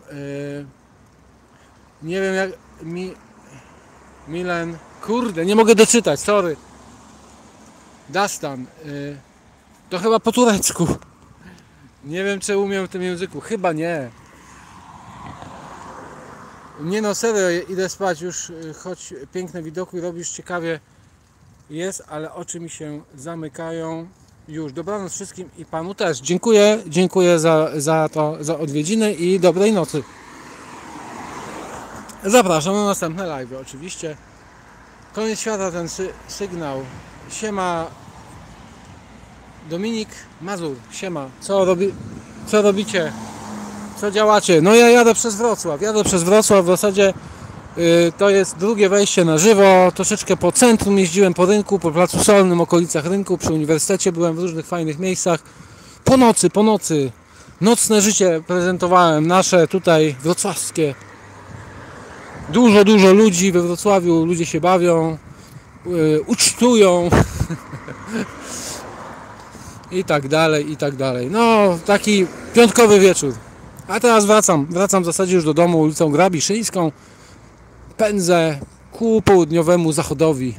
Nie wiem jak... Milen... Kurde, nie mogę doczytać, sorry. Dastan. To chyba po turecku. Nie wiem, czy umiem w tym języku. Chyba nie. Nie no, serio, idę spać już, choć piękne widoki robisz ciekawie. jest, ale oczy mi się zamykają. Już dobranoc wszystkim i panu też. Dziękuję za odwiedziny i dobrej nocy. Zapraszam na następne live oczywiście. Koniec świata ten sygnał. Siema Dominik Mazur. Siema. Co robicie? Co działacie? No ja jadę przez Wrocław. W zasadzie to jest drugie wejście na żywo. Troszeczkę po centrum jeździłem, po rynku, po Placu Solnym, okolicach rynku, przy uniwersytecie byłem w różnych fajnych miejscach. Po nocy. Nocne życie prezentowałem, nasze tutaj wrocławskie. Dużo ludzi we Wrocławiu, ludzie się bawią, ucztują i tak dalej. No, taki piątkowy wieczór. A teraz wracam w zasadzie już do domu ulicą Grabiszyńską. Pędzę ku południowemu zachodowi.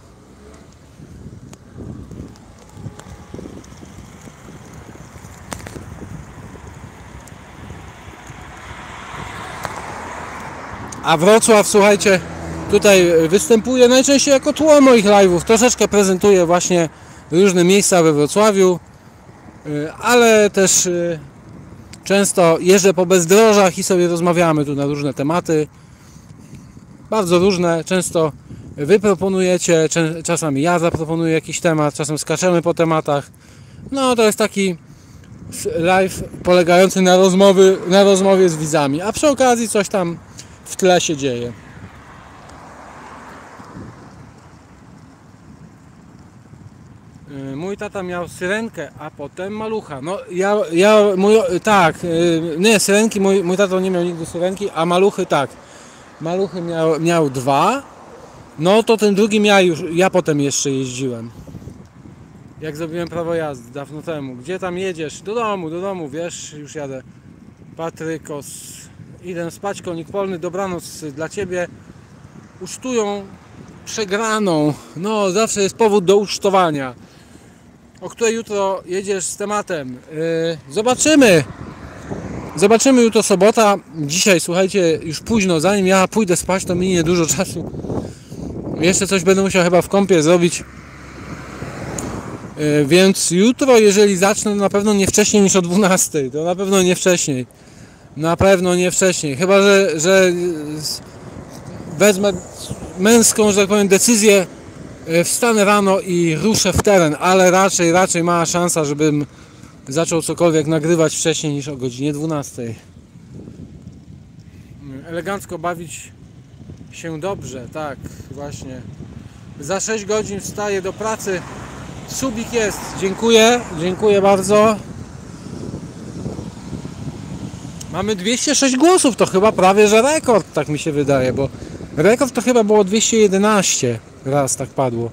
A Wrocław, słuchajcie, tutaj występuje najczęściej jako tło moich live'ów. Troszeczkę prezentuję właśnie różne miejsca we Wrocławiu, ale też często jeżdżę po bezdrożach i sobie rozmawiamy tu na różne tematy. Bardzo różne, często wy proponujecie, czasami ja zaproponuję jakiś temat, czasem skaczemy po tematach. No to jest taki live polegający na rozmowie z widzami, a przy okazji coś tam w tle się dzieje. Mój tata miał syrenkę, a potem malucha. No nie syrenki, mój tata nie miał nigdy syrenki, a maluchy tak. Maluchy miał dwa. No to ten drugi ja potem jeszcze jeździłem. Jak zrobiłem prawo jazdy dawno temu. Gdzie tam jedziesz? Do domu, wiesz, już jadę. Patrykos. Idę spać, konik polny, dobranoc dla ciebie. Ucztują przegraną. No, zawsze jest powód do ucztowania. O której jutro jedziesz z tematem? Zobaczymy jutro sobota. Dzisiaj, słuchajcie, już późno. Zanim ja pójdę spać, to minie dużo czasu. Jeszcze coś będę musiał chyba w kąpie zrobić. Więc jutro, jeżeli zacznę, to na pewno nie wcześniej niż o 12. To na pewno nie wcześniej. Chyba, że wezmę męską, że tak powiem, decyzję, wstanę rano i ruszę w teren, ale raczej mała szansa, żebym zaczął cokolwiek nagrywać wcześniej niż o godzinie 12. Elegancko bawić się dobrze, tak, właśnie. Za 6 godzin wstaję do pracy. Subik jest, dziękuję bardzo. Mamy 206 głosów, to chyba prawie że rekord, tak mi się wydaje, bo rekord to chyba było 211, raz tak padło.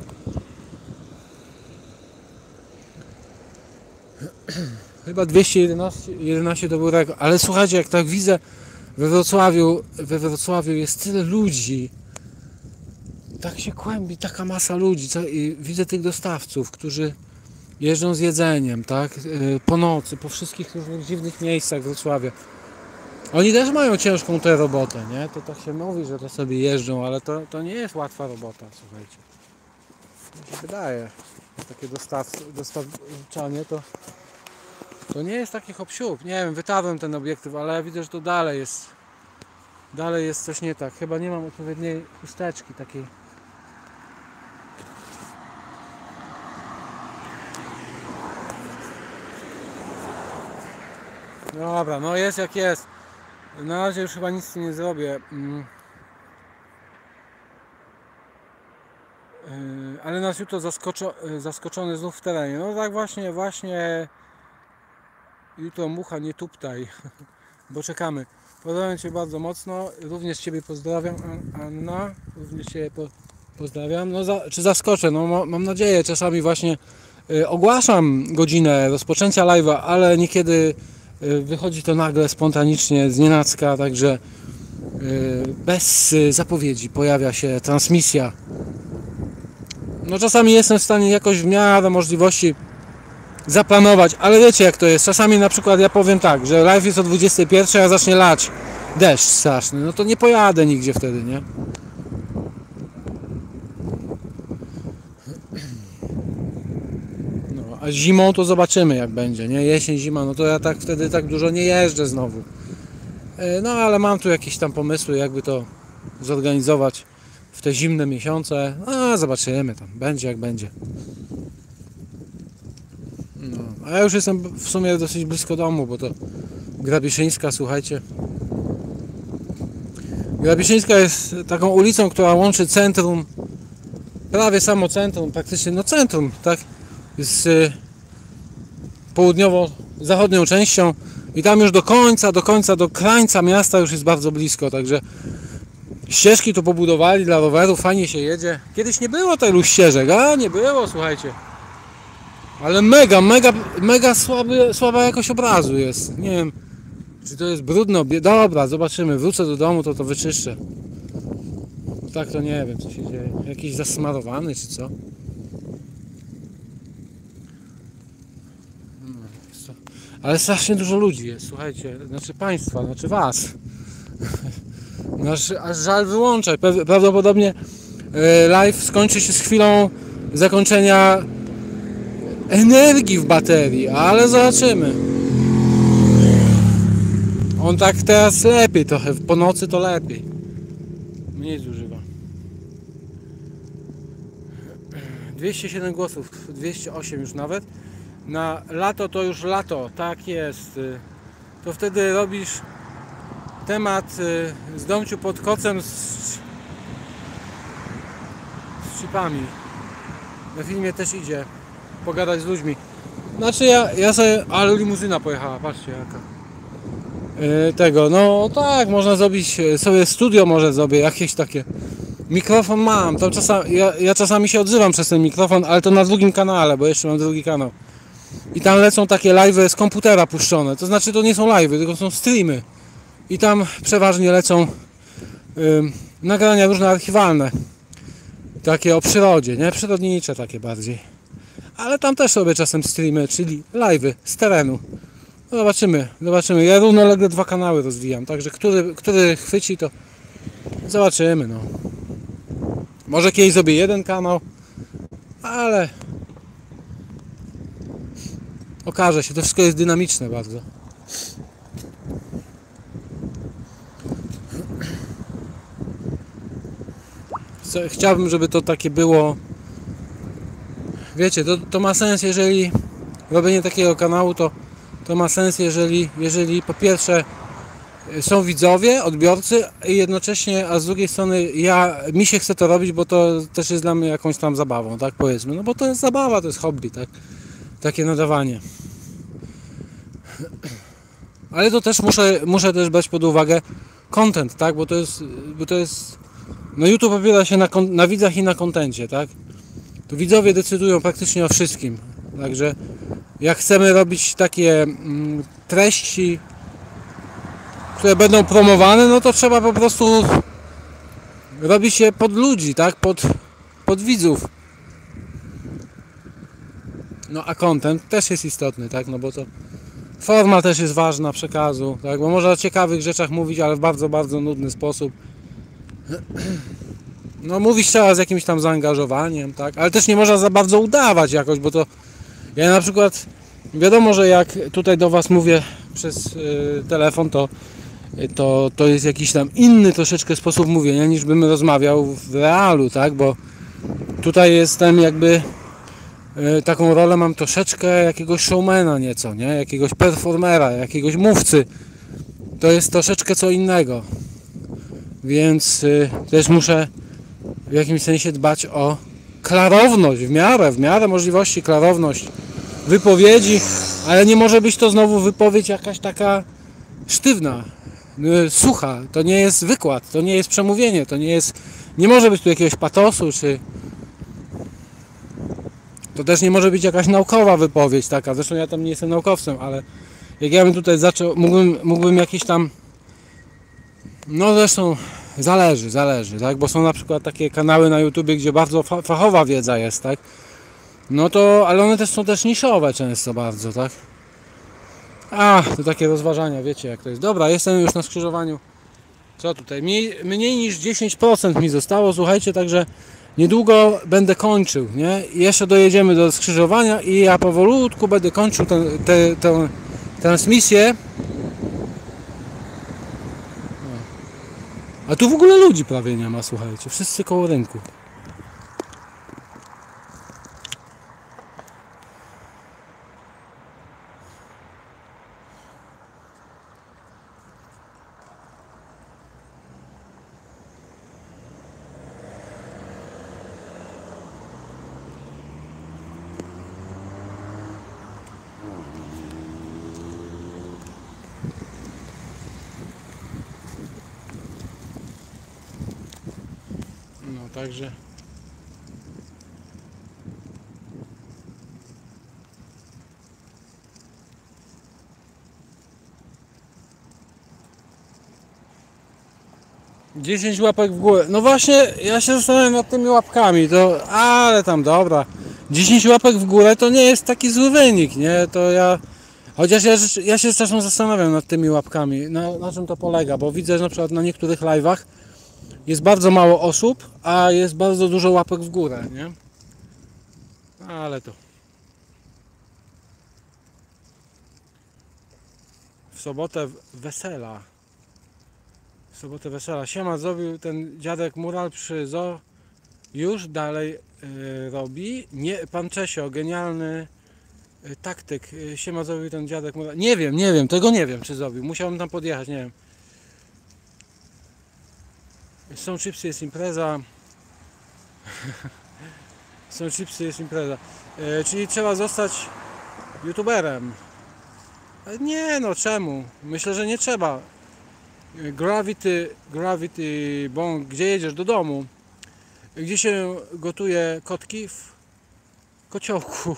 Chyba 211 to był rekord, ale słuchajcie, jak tak widzę, we Wrocławiu jest tyle ludzi, tak się kłębi taka masa ludzi, i widzę tych dostawców, którzy jeżdżą z jedzeniem, tak, po nocy, po wszystkich różnych dziwnych miejscach w Wrocławiu. Oni też mają ciężką tę robotę, nie? To tak się mówi, że to sobie jeżdżą, ale to nie jest łatwa robota, słuchajcie. Mi się wydaje, takie dostarczanie to nie jest taki hop-siup. Nie wiem, wytarłem ten obiektyw, ale ja widzę, że to dalej jest coś nie tak. Chyba nie mam odpowiedniej chusteczki takiej. Dobra, no jest jak jest. Na razie już chyba nic z tym nie zrobię. Ale nas jutro zaskoczony znów w terenie. No tak właśnie jutro mucha, nie tuptaj, bo czekamy. Pozdrawiam Cię bardzo mocno, również Ciebie pozdrawiam, Anna, również Ciebie pozdrawiam. No czy zaskoczę? No mam nadzieję, czasami właśnie ogłaszam godzinę rozpoczęcia live'a, ale niekiedy wychodzi to nagle, spontanicznie, znienacka, także bez zapowiedzi pojawia się transmisja. No czasami jestem w stanie jakoś w miarę możliwości zaplanować, ale wiecie jak to jest, czasami na przykład ja powiem tak, że live jest o 21, a zacznie lać deszcz straszny, no to nie pojadę nigdzie wtedy, nie? A zimą to zobaczymy jak będzie, nie? Jesień, zima, no to ja tak wtedy tak dużo nie jeżdżę znowu. No ale mam tu jakieś tam pomysły, jakby to zorganizować w te zimne miesiące. A zobaczymy tam, będzie jak będzie. No, a ja już jestem w sumie dosyć blisko domu, bo to Grabiszyńska, słuchajcie. Grabiszyńska jest taką ulicą, która łączy centrum, prawie samo centrum, praktycznie no centrum, tak, z południowo-zachodnią częścią i tam już do krańca miasta już jest bardzo blisko, także ścieżki tu pobudowali dla rowerów, fajnie się jedzie. Kiedyś nie było tylu ścieżek, nie było, słuchajcie. Ale mega słaba jakość obrazu jest. Nie wiem, czy to jest brudno. Dobra, zobaczymy. Wrócę do domu, to wyczyszczę. Tak to nie wiem, co się dzieje. Jakiś zasmarowany, czy co? Ale strasznie dużo ludzi jest, słuchajcie. Znaczy państwa, znaczy was. Aż żal wyłączać. Prawdopodobnie live skończy się z chwilą zakończenia energii w baterii, ale zobaczymy. On tak teraz lepiej trochę, po nocy to lepiej. Mniej zużywa. 207 głosów, 208 już nawet. Na lato to już lato, tak jest. To wtedy robisz temat z domciu pod kocem z chipami. Na filmie też idzie pogadać z ludźmi. Znaczy ja sobie, ale limuzyna pojechała, patrzcie jaka. Tego, no tak, można zrobić sobie studio, może zrobię jakieś takie. Mikrofon mam, to ja czasami się odzywam przez ten mikrofon, ale to na drugim kanale, bo jeszcze mam drugi kanał. I tam lecą takie live'y z komputera puszczone, to znaczy to nie są live'y, tylko są streamy. I tam przeważnie lecą nagrania różne archiwalne. Takie o przyrodzie, nie? Przyrodnicze takie bardziej. Ale tam też robię czasem streamy, czyli live'y z terenu. No zobaczymy. Ja równolegle 2 kanały rozwijam, także który chwyci, to zobaczymy, no. Może kiedyś zrobię 1 kanał, ale okaże się, to wszystko jest dynamiczne bardzo. Chciałbym, żeby to takie było, wiecie, to ma sens, jeżeli robienie takiego kanału, to ma sens, jeżeli po pierwsze są widzowie, odbiorcy i jednocześnie, a z drugiej strony mi się chce to robić, bo to też jest dla mnie jakąś tam zabawą, tak powiedzmy, no bo to jest zabawa, to jest hobby, tak, takie nadawanie. Ale to też muszę też brać pod uwagę content, tak, bo to jest no YouTube opiera się na widzach i na kontencie, tak? Tu widzowie decydują praktycznie o wszystkim. Także jak chcemy robić takie treści, które będą promowane, no to trzeba po prostu robić je pod ludzi, tak? Pod widzów. No a content też jest istotny, tak? No bo to forma też jest ważna przekazu, tak? Bo można o ciekawych rzeczach mówić, ale w bardzo, bardzo nudny sposób. No mówić trzeba z jakimś tam zaangażowaniem, tak? Ale też nie można za bardzo udawać jakoś, bo to ja na przykład wiadomo, że jak tutaj do was mówię przez telefon, to jest jakiś tam inny troszeczkę sposób mówienia, niż bym rozmawiał w realu, tak? Bo tutaj jestem jakby taką rolę mam troszeczkę jakiegoś showmana nieco, nie? Jakiegoś performera, jakiegoś mówcy. To jest troszeczkę co innego. Więc też muszę w jakimś sensie dbać o klarowność, w miarę możliwości klarowność wypowiedzi, ale nie może być to znowu wypowiedź jakaś taka sztywna, sucha. To nie jest wykład, to nie jest przemówienie, nie może być tu jakiegoś patosu, czy to też nie może być jakaś naukowa wypowiedź taka. Zresztą ja tam nie jestem naukowcem, ale jak ja bym tutaj zaczął, mógłbym jakieś tam, no zresztą zależy, tak? Bo są na przykład takie kanały na YouTubie, gdzie bardzo fachowa wiedza jest, tak? No to, ale one też są też niszowe często bardzo, tak? To takie rozważania, wiecie jak to jest. Dobra, jestem już na skrzyżowaniu. Co tutaj? Mniej niż 10% mi zostało, słuchajcie, także Niedługo będę kończył, nie? I jeszcze dojedziemy do skrzyżowania i ja powolutku będę kończył tę transmisję. A tu w ogóle ludzi prawie nie ma, słuchajcie, wszyscy koło rynku. No także 10 łapek w górę. No właśnie, ja się zastanawiam nad tymi łapkami, to ale tam dobra. 10 łapek w górę to nie jest taki zły wynik, nie? To ja chociaż ja się czasem zastanawiam nad tymi łapkami, na czym to polega, bo widzę, że na przykład na niektórych live'ach jest bardzo mało osób, a jest bardzo dużo łapek w górę, nie? Ale to w sobotę wesela. W sobotę wesela. Siema, zrobił ten dziadek mural przy zoo. Już dalej robi. Nie, pan Czesio, genialny taktyk. Siema, zrobił ten dziadek mural. Nie wiem, tego nie wiem, czy zrobił. Musiałbym tam podjechać, nie wiem. Są chipsy, jest impreza. Są chipsy, jest impreza. Czyli trzeba zostać youtuberem. Nie no, czemu? Myślę, że nie trzeba. Gravity Bong, gdzie jedziesz? Do domu. Gdzie się gotuje kotki? W kociołku.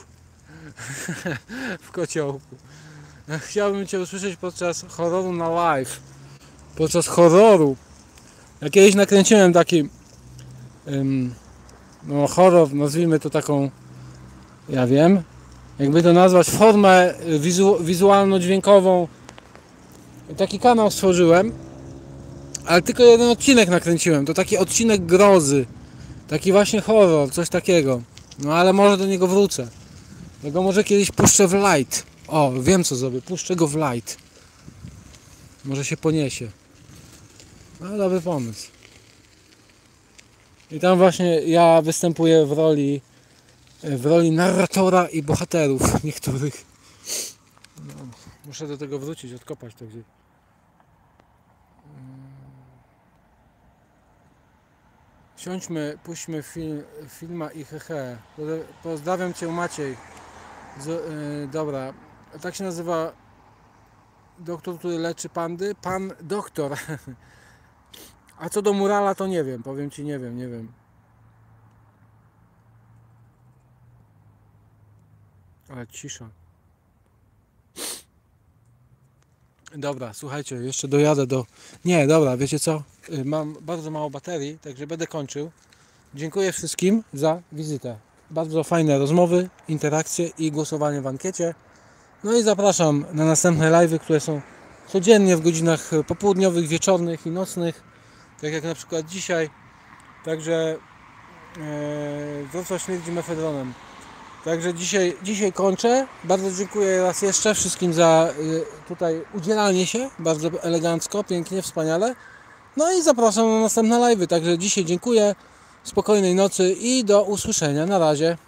W kociołku. Chciałbym Cię usłyszeć podczas horroru na live. Podczas horroru. Ja kiedyś nakręciłem taki no horror, nazwijmy to taką, ja wiem, jakby to nazwać, formę wizualno-dźwiękową. Taki kanał stworzyłem, ale tylko jeden odcinek nakręciłem. To taki odcinek grozy. Taki właśnie horror, coś takiego. No ale może do niego wrócę. Ja go może kiedyś puszczę w light. O, wiem co zrobię. Puszczę go w light. Może się poniesie. No dobry pomysł. I tam właśnie ja występuję w roli narratora i bohaterów niektórych. No, muszę do tego wrócić, odkopać to gdzieś. Siądźmy, puśćmy filma i hehe. Pozdrawiam Cię, Maciej. Dobra, tak się nazywa doktor, który leczy pandy? Pan doktor. A co do murala to nie wiem, powiem Ci, nie wiem. Ale cisza. Dobra, słuchajcie, jeszcze dojadę do... Nie, dobra, wiecie co? Mam bardzo mało baterii, także będę kończył. Dziękuję wszystkim za wizytę. Bardzo fajne rozmowy, interakcje i głosowanie w ankiecie. No i zapraszam na następne live'y, które są codziennie w godzinach popołudniowych, wieczornych i nocnych. Tak jak na przykład dzisiaj. Także Wrocław śmierdzi mefedronem. Także dzisiaj kończę. Bardzo dziękuję raz jeszcze wszystkim za tutaj udzielanie się. Bardzo elegancko, pięknie, wspaniale. No i zapraszam na następne live'y. Także dzisiaj dziękuję. Spokojnej nocy i do usłyszenia. Na razie.